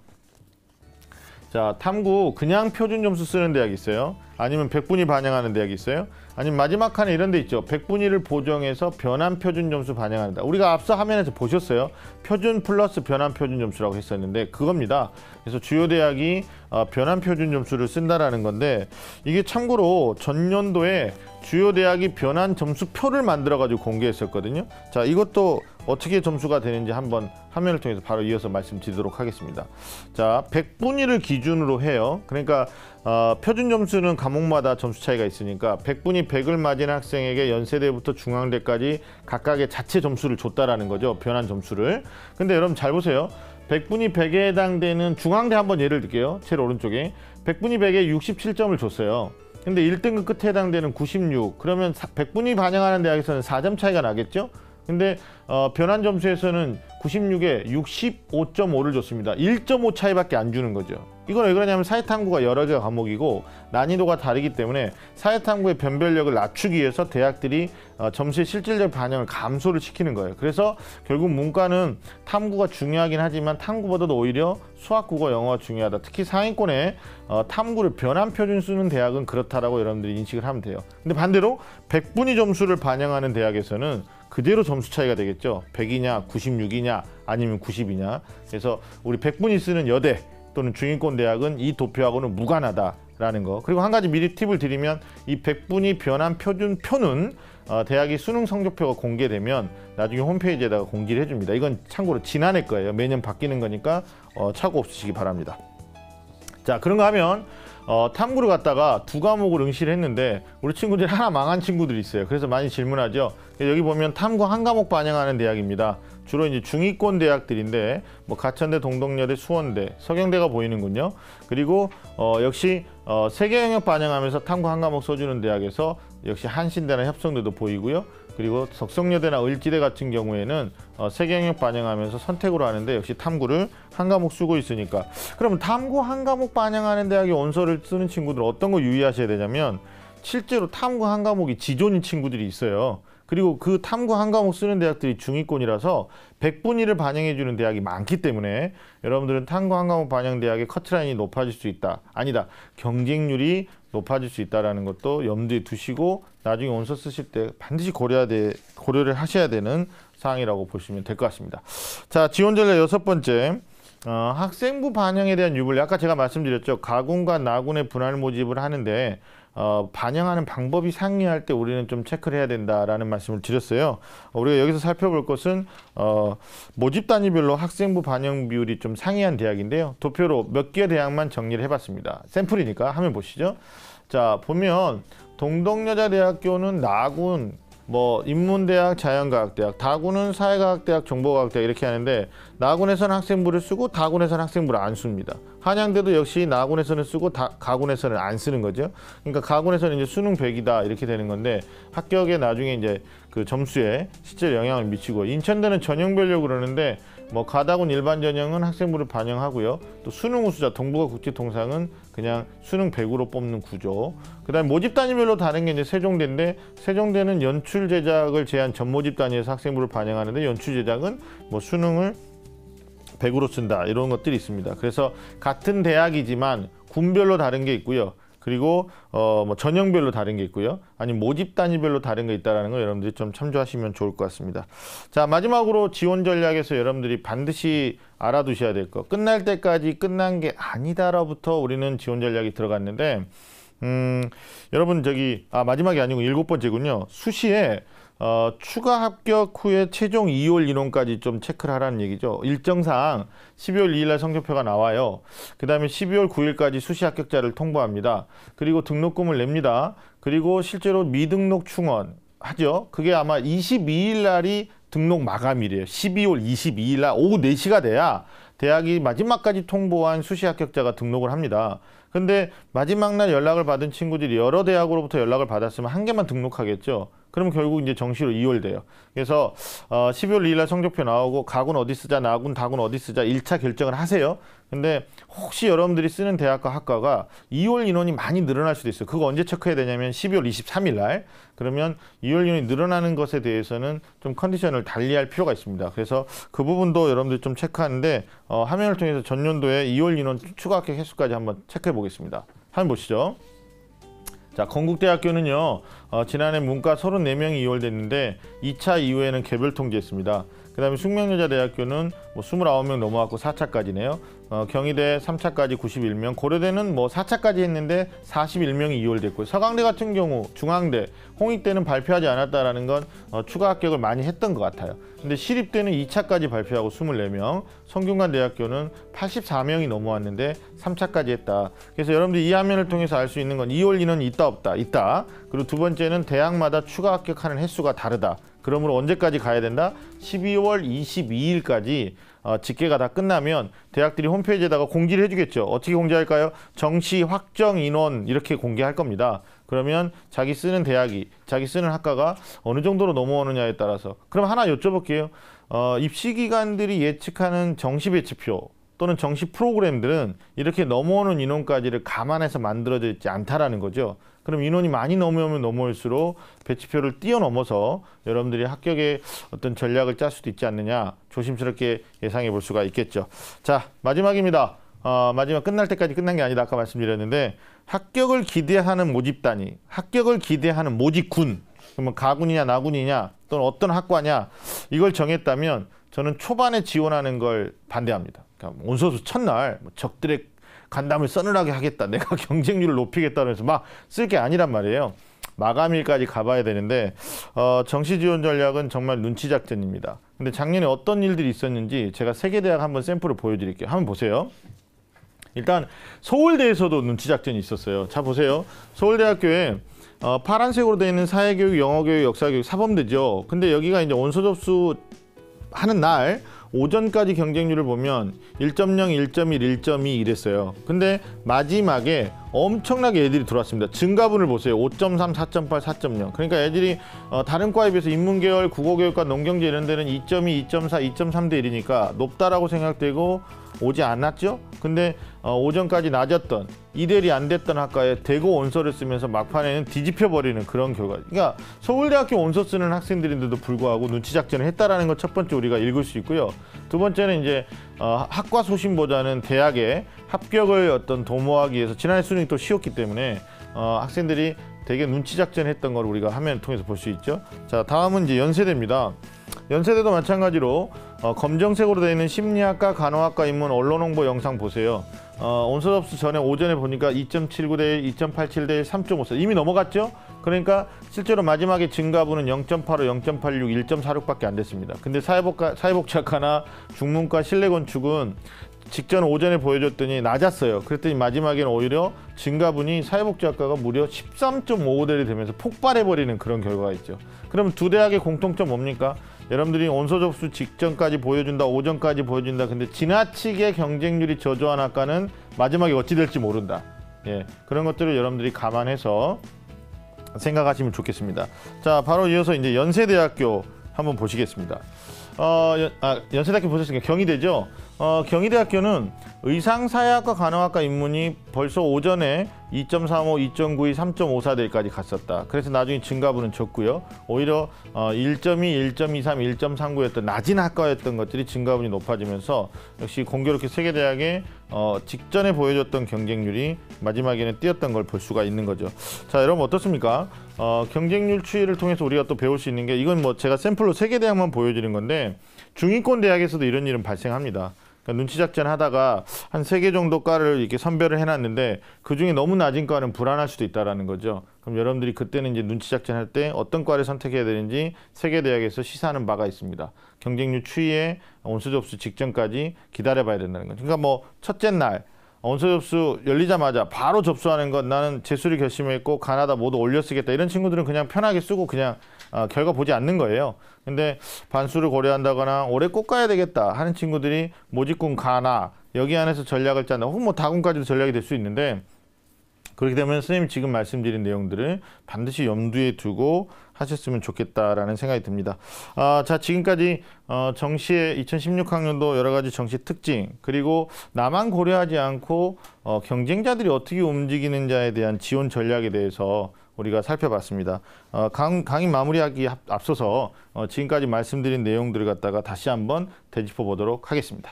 S1: 자, 탐구 그냥 표준 점수 쓰는 대학이 있어요. 아니면 백분위 반영하는 대학이 있어요. 아니면 마지막 칸에 이런 데 있죠. 백분위를 보정해서 변환 표준 점수 반영한다. 우리가 앞서 화면에서 보셨어요. 표준 플러스 변환 표준 점수라고 했었는데 그겁니다. 그래서 주요 대학이 어, 변환 표준 점수를 쓴다라는 건데 이게 참고로 전년도에 주요 대학이 변환 점수표를 만들어 가지고 공개했었거든요. 자, 이것도 어떻게 점수가 되는지 한번 화면을 통해서 바로 이어서 말씀드리도록 하겠습니다. 자, 백분위를 기준으로 해요. 그러니까 어, 표준 점수는 과목마다 점수 차이가 있으니까 백분위 백을 맞은 학생에게 연세대부터 중앙대까지 각각의 자체 점수를 줬다라는 거죠. 변환 점수를. 근데 여러분 잘 보세요. 백분위 백에 해당되는 중앙대 한번 예를 들게요. 제일 오른쪽에 백분위 백에 육십칠 점을 줬어요. 근데 일 등급 끝에 해당되는 구십육. 그러면 백분위 반영하는 대학에서는 사 점 차이가 나겠죠? 근데 어, 변환 점수에서는 구십육에 육십오 점 오를 줬습니다. 일 점 오 차이밖에 안 주는 거죠. 이건 왜 그러냐면 사회탐구가 여러 개 과목이고 난이도가 다르기 때문에 사회탐구의 변별력을 낮추기 위해서 대학들이 어, 점수의 실질적 반영을 감소를 시키는 거예요. 그래서 결국 문과는 탐구가 중요하긴 하지만 탐구보다도 오히려 수학, 국어, 영어가 중요하다. 특히 상위권에 어, 탐구를 변환 표준 쓰는 대학은 그렇다라고 여러분들이 인식을 하면 돼요. 근데 반대로 백분위 점수를 반영하는 대학에서는 그대로 점수 차이가 되겠죠. 백이냐 구십육이냐 아니면 구십이냐. 그래서 우리 백 분이 쓰는 여대 또는 중위권 대학은 이 도표하고는 무관하다라는 거. 그리고 한 가지 미리 팁을 드리면 이 백 분이 변한 표준 표는 어, 대학이 수능 성적표가 공개되면 나중에 홈페이지에다가 공지를 해줍니다. 이건 참고로 지난해 거예요. 매년 바뀌는 거니까 어, 착오 없으시기 바랍니다. 자, 그런가 하면 어, 탐구를 갔다가 두 과목을 응시를 했는데 우리 친구들이 하나 망한 친구들이 있어요. 그래서 많이 질문하죠. 여기 보면 탐구 한 과목 반영하는 대학입니다. 주로 이제 중위권 대학들인데 뭐 가천대, 동덕여대, 수원대, 서경대가 보이는군요. 그리고 어, 역시 어, 세계 영역 반영하면서 탐구 한 과목 써주는 대학에서 역시 한신대나 협성대도 보이고요. 그리고 덕성여대나 을지대 같은 경우에는 어, 세계 영역 반영하면서 선택으로 하는데 역시 탐구를 한 과목 쓰고 있으니까, 그러면 탐구 한 과목 반영하는 대학의 원서를 쓰는 친구들 어떤 거 유의하셔야 되냐면, 실제로 탐구 한 과목이 지존인 친구들이 있어요. 그리고 그 탐구 한 과목 쓰는 대학들이 중위권이라서 백 분위를 반영해주는 대학이 많기 때문에 여러분들은 탐구 한 과목 반영 대학의 커트라인이 높아질 수 있다. 아니다. 경쟁률이 높아질 수 있다는 것도 염두에 두시고 나중에 원서 쓰실 때 반드시 고려해야 돼, 고려를 하셔야 되는 사항이라고 보시면 될 것 같습니다. 자, 지원 전략 여섯 번째. 어, 학생부 반영에 대한 유불리. 아까 제가 말씀드렸죠. 가군과 나군의 분할 모집을 하는데 어, 반영하는 방법이 상이할 때 우리는 좀 체크를 해야 된다라는 말씀을 드렸어요. 어, 우리가 여기서 살펴볼 것은 어, 모집 단위별로 학생부 반영 비율이 좀 상이한 대학인데요. 도표로 몇 개 대학만 정리를 해봤습니다. 샘플이니까 화면 보시죠. 자, 보면 동덕여자대학교는 나군, 뭐 인문대학, 자연과학대학, 다군은 사회과학대학, 정보과학대학 이렇게 하는데 나군에서는 학생부를 쓰고 다군에서는 학생부를 안 씁니다. 한양대도 역시 나군에서는 쓰고 다, 가군에서는 안 쓰는 거죠. 그러니까 가군에서는 이제 수능 백이다 이렇게 되는 건데 합격에 나중에 이제 그 점수에 실제 영향을 미치고, 인천대는 전형별로 그러는데 뭐 가다군 일반 전형은 학생부를 반영하고요. 또 수능 우수자 동북아 국제통상은 그냥 수능 백으로 뽑는 구조. 그다음에 모집 단위별로 다른 게 이제 세종대인데, 세종대는 연출 제작을 제한 전 모집 단위에서 학생부를 반영하는데 연출 제작은 뭐 수능을 백으로 쓴다 이런 것들이 있습니다. 그래서 같은 대학이지만 군별로 다른 게 있고요. 그리고 어 뭐 전형별로 다른 게 있고요. 아니면 모집 단위별로 다른 게 있다라는 거 여러분들이 좀 참조하시면 좋을 것 같습니다. 자, 마지막으로 지원 전략에서 여러분들이 반드시 알아두셔야 될 거. 끝날 때까지 끝난 게 아니다로부터 우리는 지원 전략이 들어갔는데, 음, 여러분 저기 아 마지막이 아니고 일곱 번째군요. 수시에 어, 추가 합격 후에 최종 이월 인원까지 좀 체크를 하라는 얘기죠. 일정상 십이월 이일 날 성적표가 나와요. 그 다음에 십이월 구일까지 수시 합격자를 통보합니다. 그리고 등록금을 냅니다. 그리고 실제로 미등록 충원 하죠. 그게 아마 이십이일 날이 등록 마감일이에요. 십이월 이십이일 날 오후 네 시가 돼야 대학이 마지막까지 통보한 수시 합격자가 등록을 합니다. 근데 마지막 날 연락을 받은 친구들이 여러 대학으로부터 연락을 받았으면 한 개만 등록하겠죠. 그러면 결국 이제 정시로 이월돼요. 그래서 어, 십이월 이일 날 성적표 나오고 가군 어디 쓰자, 나군, 다군 어디 쓰자 일 차 결정을 하세요. 근데 혹시 여러분들이 쓰는 대학과 학과가 이월 인원이 많이 늘어날 수도 있어요. 그거 언제 체크해야 되냐면 십이월 이십삼일 날. 그러면 이월 인원이 늘어나는 것에 대해서는 좀 컨디션을 달리할 필요가 있습니다. 그래서 그 부분도 여러분들이 좀 체크하는데 어, 화면을 통해서 전년도에 이월 인원 추가 합격 횟수까지 한번 체크해 보겠습니다. 한번 보시죠. 자, 건국대학교는요, 어, 지난해 문과 삼십사 명이 이월됐는데 이 차 이후에는 개별 통지했습니다. 그 다음에 숙명여자대학교는 뭐 이십구 명 넘어왔고 사 차까지네요. 어, 경희대 삼 차까지 구십일 명, 고려대는 뭐 사 차까지 했는데 사십일 명이 이월됐고요. 서강대 같은 경우, 중앙대, 홍익대는 발표하지 않았다라는 건 어, 추가 합격을 많이 했던 것 같아요. 근데 시립대는 이 차까지 발표하고 이십사 명, 성균관대학교는 팔십사 명이 넘어왔는데 삼 차까지 했다. 그래서 여러분들 이 화면을 통해서 알 수 있는 건 이월 인원이 있다 없다, 있다. 그리고 두 번째는 대학마다 추가 합격하는 횟수가 다르다. 그러므로 언제까지 가야 된다? 십이월 이십이일까지 어, 집계가 다 끝나면 대학들이 홈페이지에다가 공지를 해주겠죠. 어떻게 공지할까요? 정시 확정 인원 이렇게 공개할 겁니다. 그러면 자기 쓰는 대학이, 자기 쓰는 학과가 어느 정도로 넘어오느냐에 따라서. 그럼 하나 여쭤볼게요. 어, 입시기관들이 예측하는 정시 배치표 또는 정시 프로그램들은 이렇게 넘어오는 인원까지를 감안해서 만들어져 있지 않다라는 거죠. 그럼 인원이 많이 넘어오면 넘어올수록 배치표를 뛰어넘어서 여러분들이 합격의 어떤 전략을 짤 수도 있지 않느냐, 조심스럽게 예상해 볼 수가 있겠죠. 자, 마지막입니다. 어, 마지막 끝날 때까지 끝난 게 아니다. 아까 말씀드렸는데 합격을 기대하는 모집 단위, 합격을 기대하는 모집군, 그러면 가군이냐 나군이냐 또는 어떤 학과냐 이걸 정했다면 저는 초반에 지원하는 걸 반대합니다. 그러니까 온서수 첫날 뭐 적들의 간담을 서늘하게 하겠다. 내가 경쟁률을 높이겠다. 그래서 막 쓸 게 아니란 말이에요. 마감일까지 가봐야 되는데 어, 정시 지원 전략은 정말 눈치 작전입니다. 근데 작년에 어떤 일들이 있었는지 제가 세계대학 한번 샘플을 보여드릴게요. 한번 보세요. 일단 서울대에서도 눈치 작전이 있었어요. 자 보세요. 서울대학교에 어, 파란색으로 되어 있는 사회교육, 영어교육, 역사교육, 사범대죠. 근데 여기가 이제 원서 접수 하는 날 오전까지 경쟁률을 보면 일 점 영, 일 점 일, 일 점 이 이랬어요. 근데 마지막에 엄청나게 애들이 들어왔습니다. 증가분을 보세요. 오 점 삼, 사 점 팔, 사 점 영. 그러니까 애들이 어, 다른 과에 비해서 인문계열, 국어교육과 농경제 이런 데는 이 점 이, 이 점 사, 이 점 삼 대 일이니까 높다라고 생각되고 오지 않았죠. 근데 어, 오전까지 낮았던 이대리 안 됐던 학과에 대고 원서를 쓰면서 막판에는 뒤집혀 버리는 그런 결과. 그러니까 서울대학교 원서 쓰는 학생들인데도 불구하고 눈치 작전을 했다라는 것 첫 번째 우리가 읽을 수 있고요. 두 번째는 이제 어, 학과 소신보다는 대학에 합격을 어떤 도모하기 위해서 지난해 수능이 또 쉬웠기 때문에 어, 학생들이 되게 눈치 작전했던 걸 우리가 화면을 통해서 볼 수 있죠. 자, 다음은 이제 연세대입니다. 연세대도 마찬가지로 어, 검정색으로 되어 있는 심리학과, 간호학과 인문 언론 홍보 영상 보세요. 어, 온서 접수 전에 오전에 보니까 이 점 칠구 대 일, 이 점 팔칠 대 일, 삼 점 오사 이미 넘어갔죠? 그러니까 실제로 마지막에 증가분은 영 점 팔오, 영 점 팔육, 일 점 사육밖에 안 됐습니다. 근데 사회복과, 사회복지학과나 중문과 실내건축은 직전 오전에 보여줬더니 낮았어요. 그랬더니 마지막에는 오히려 증가분이 사회복지학과가 무려 십삼 점 오오 대를 되면서 폭발해버리는 그런 결과가 있죠. 그럼 두 대학의 공통점 뭡니까? 여러분들이 원서 접수 직전까지 보여준다, 오전까지 보여준다. 근데 지나치게 경쟁률이 저조한 학과는 마지막에 어찌 될지 모른다. 예, 그런 것들을 여러분들이 감안해서 생각하시면 좋겠습니다. 자, 바로 이어서 이제 연세대학교 한번 보시겠습니다. 어, 연, 아, 연세대학교 보셨으니까 경희대죠. 어, 경희대학교는 의상사회학과, 간호학과 인문이 벌써 오전에 이 점 삼오, 이 점 구이, 삼 점 오사 대까지 갔었다. 그래서 나중에 증가분은 적고요. 오히려 어, 일 점 이, 일 점 이삼, 일 점 삼구였던 낮은 학과였던 것들이 증가분이 높아지면서 역시 공교롭게 세계대학에 어, 직전에 보여줬던 경쟁률이 마지막에는 뛰었던 걸 볼 수가 있는 거죠. 자, 여러분 어떻습니까? 어, 경쟁률 추이를 통해서 우리가 또 배울 수 있는 게 이건 뭐 제가 샘플로 세계대학만 보여드린 건데 중위권 대학에서도 이런 일은 발생합니다. 그러니까 눈치 작전 하다가 한 세 개 정도 과를 이렇게 선별을 해놨는데 그 중에 너무 낮은 과는 불안할 수도 있다라는 거죠. 그럼 여러분들이 그때는 이제 눈치 작전 할 때 어떤 과를 선택해야 되는지 세계 대학에서 시사하는 바가 있습니다. 경쟁률 추이에 원서 접수 직전까지 기다려봐야 된다는 거죠. 그러니까 뭐 첫째 날 원서 접수 열리자마자 바로 접수하는 건 나는 재수를 결심했고 가나다 모두 올려 쓰겠다 이런 친구들은 그냥 편하게 쓰고 그냥 어, 결과 보지 않는 거예요. 근데 반수를 고려한다거나 올해 꼭 가야 되겠다 하는 친구들이 모집군 가나 여기 안에서 전략을 짠다 혹은 뭐 다군까지도 전략이 될 수 있는데 그렇게 되면 선생님이 지금 말씀드린 내용들을 반드시 염두에 두고 하셨으면 좋겠다라는 생각이 듭니다. 아, 자, 지금까지 어, 정시의 이천십육 학년도 여러 가지 정시 특징 그리고 나만 고려하지 않고 어, 경쟁자들이 어떻게 움직이는지에 대한 지원 전략에 대해서 우리가 살펴봤습니다. 어, 강, 강의 마무리하기 앞서서 어, 지금까지 말씀드린 내용들을 갖다가 다시 한번 되짚어 보도록 하겠습니다.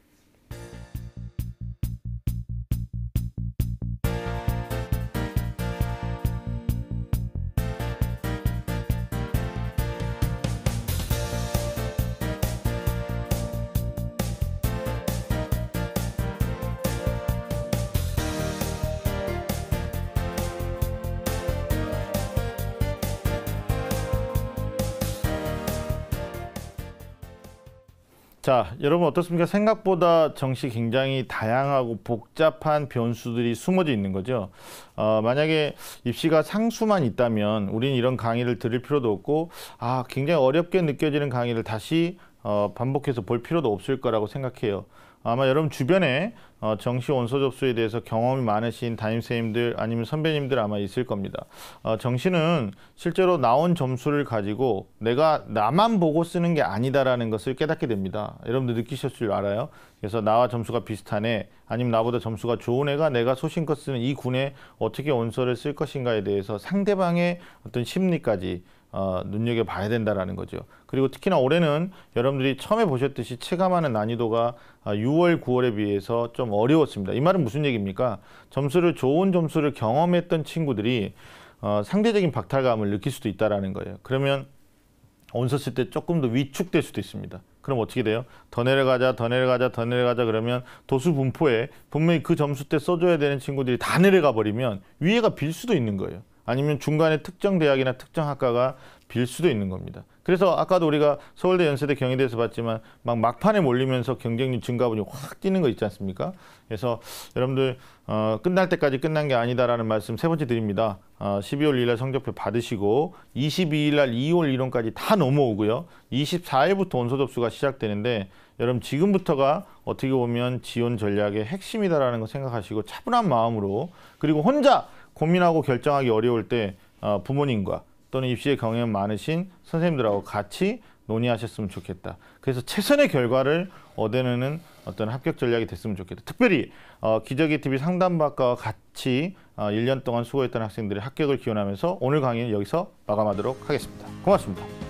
S1: 자, 여러분 어떻습니까? 생각보다 정시 굉장히 다양하고 복잡한 변수들이 숨어져 있는 거죠. 어, 만약에 입시가 상수만 있다면 우리는 이런 강의를 들을 필요도 없고 아, 굉장히 어렵게 느껴지는 강의를 다시 어, 반복해서 볼 필요도 없을 거라고 생각해요. 아마 여러분 주변에 어, 정시 원서 접수에 대해서 경험이 많으신 담임선생님들 아니면 선배님들 아마 있을 겁니다. 어, 정시는 실제로 나온 점수를 가지고 내가 나만 보고 쓰는 게 아니다라는 것을 깨닫게 됩니다. 여러분들 느끼셨을 줄 알아요. 그래서 나와 점수가 비슷한 애 아니면 나보다 점수가 좋은 애가 내가 소신껏 쓰는 이 군에 어떻게 원서를 쓸 것인가에 대해서 상대방의 어떤 심리까지 어, 눈여겨봐야 된다라는 거죠. 그리고 특히나 올해는 여러분들이 처음에 보셨듯이 체감하는 난이도가 유월, 구월에 비해서 좀 어려웠습니다. 이 말은 무슨 얘기입니까? 점수를 좋은 점수를 경험했던 친구들이 어, 상대적인 박탈감을 느낄 수도 있다라는 거예요. 그러면 온서 쓸 때 조금 더 위축될 수도 있습니다. 그럼 어떻게 돼요? 더 내려가자, 더 내려가자, 더 내려가자 그러면 도수 분포에 분명히 그 점수 때 써줘야 되는 친구들이 다 내려가 버리면 위에가 빌 수도 있는 거예요. 아니면 중간에 특정 대학이나 특정 학과가 빌 수도 있는 겁니다. 그래서 아까도 우리가 서울대, 연세대, 경희대에서 봤지만 막 막판에 몰리면서 경쟁률 증가분이 확 뛰는 거 있지 않습니까? 그래서 여러분들 어, 끝날 때까지 끝난 게 아니다라는 말씀 세 번째 드립니다. 어, 십이월 일 일 성적표 받으시고 이십이 일 날 이월 일 일까지 다 넘어오고요. 이십사 일부터 원서 접수가 시작되는데 여러분 지금부터가 어떻게 보면 지원 전략의 핵심이다라는 거 생각하시고 차분한 마음으로 그리고 혼자 고민하고 결정하기 어려울 때 어, 부모님과 또는 입시에 경험 많으신 선생님들하고 같이 논의하셨으면 좋겠다. 그래서 최선의 결과를 얻어내는 어떤 합격 전략이 됐으면 좋겠다. 특별히 어, 기적의 티비 상담받과 같이 어, 일 년 동안 수고했던 학생들의 합격을 기원하면서 오늘 강의는 여기서 마감하도록 하겠습니다. 고맙습니다.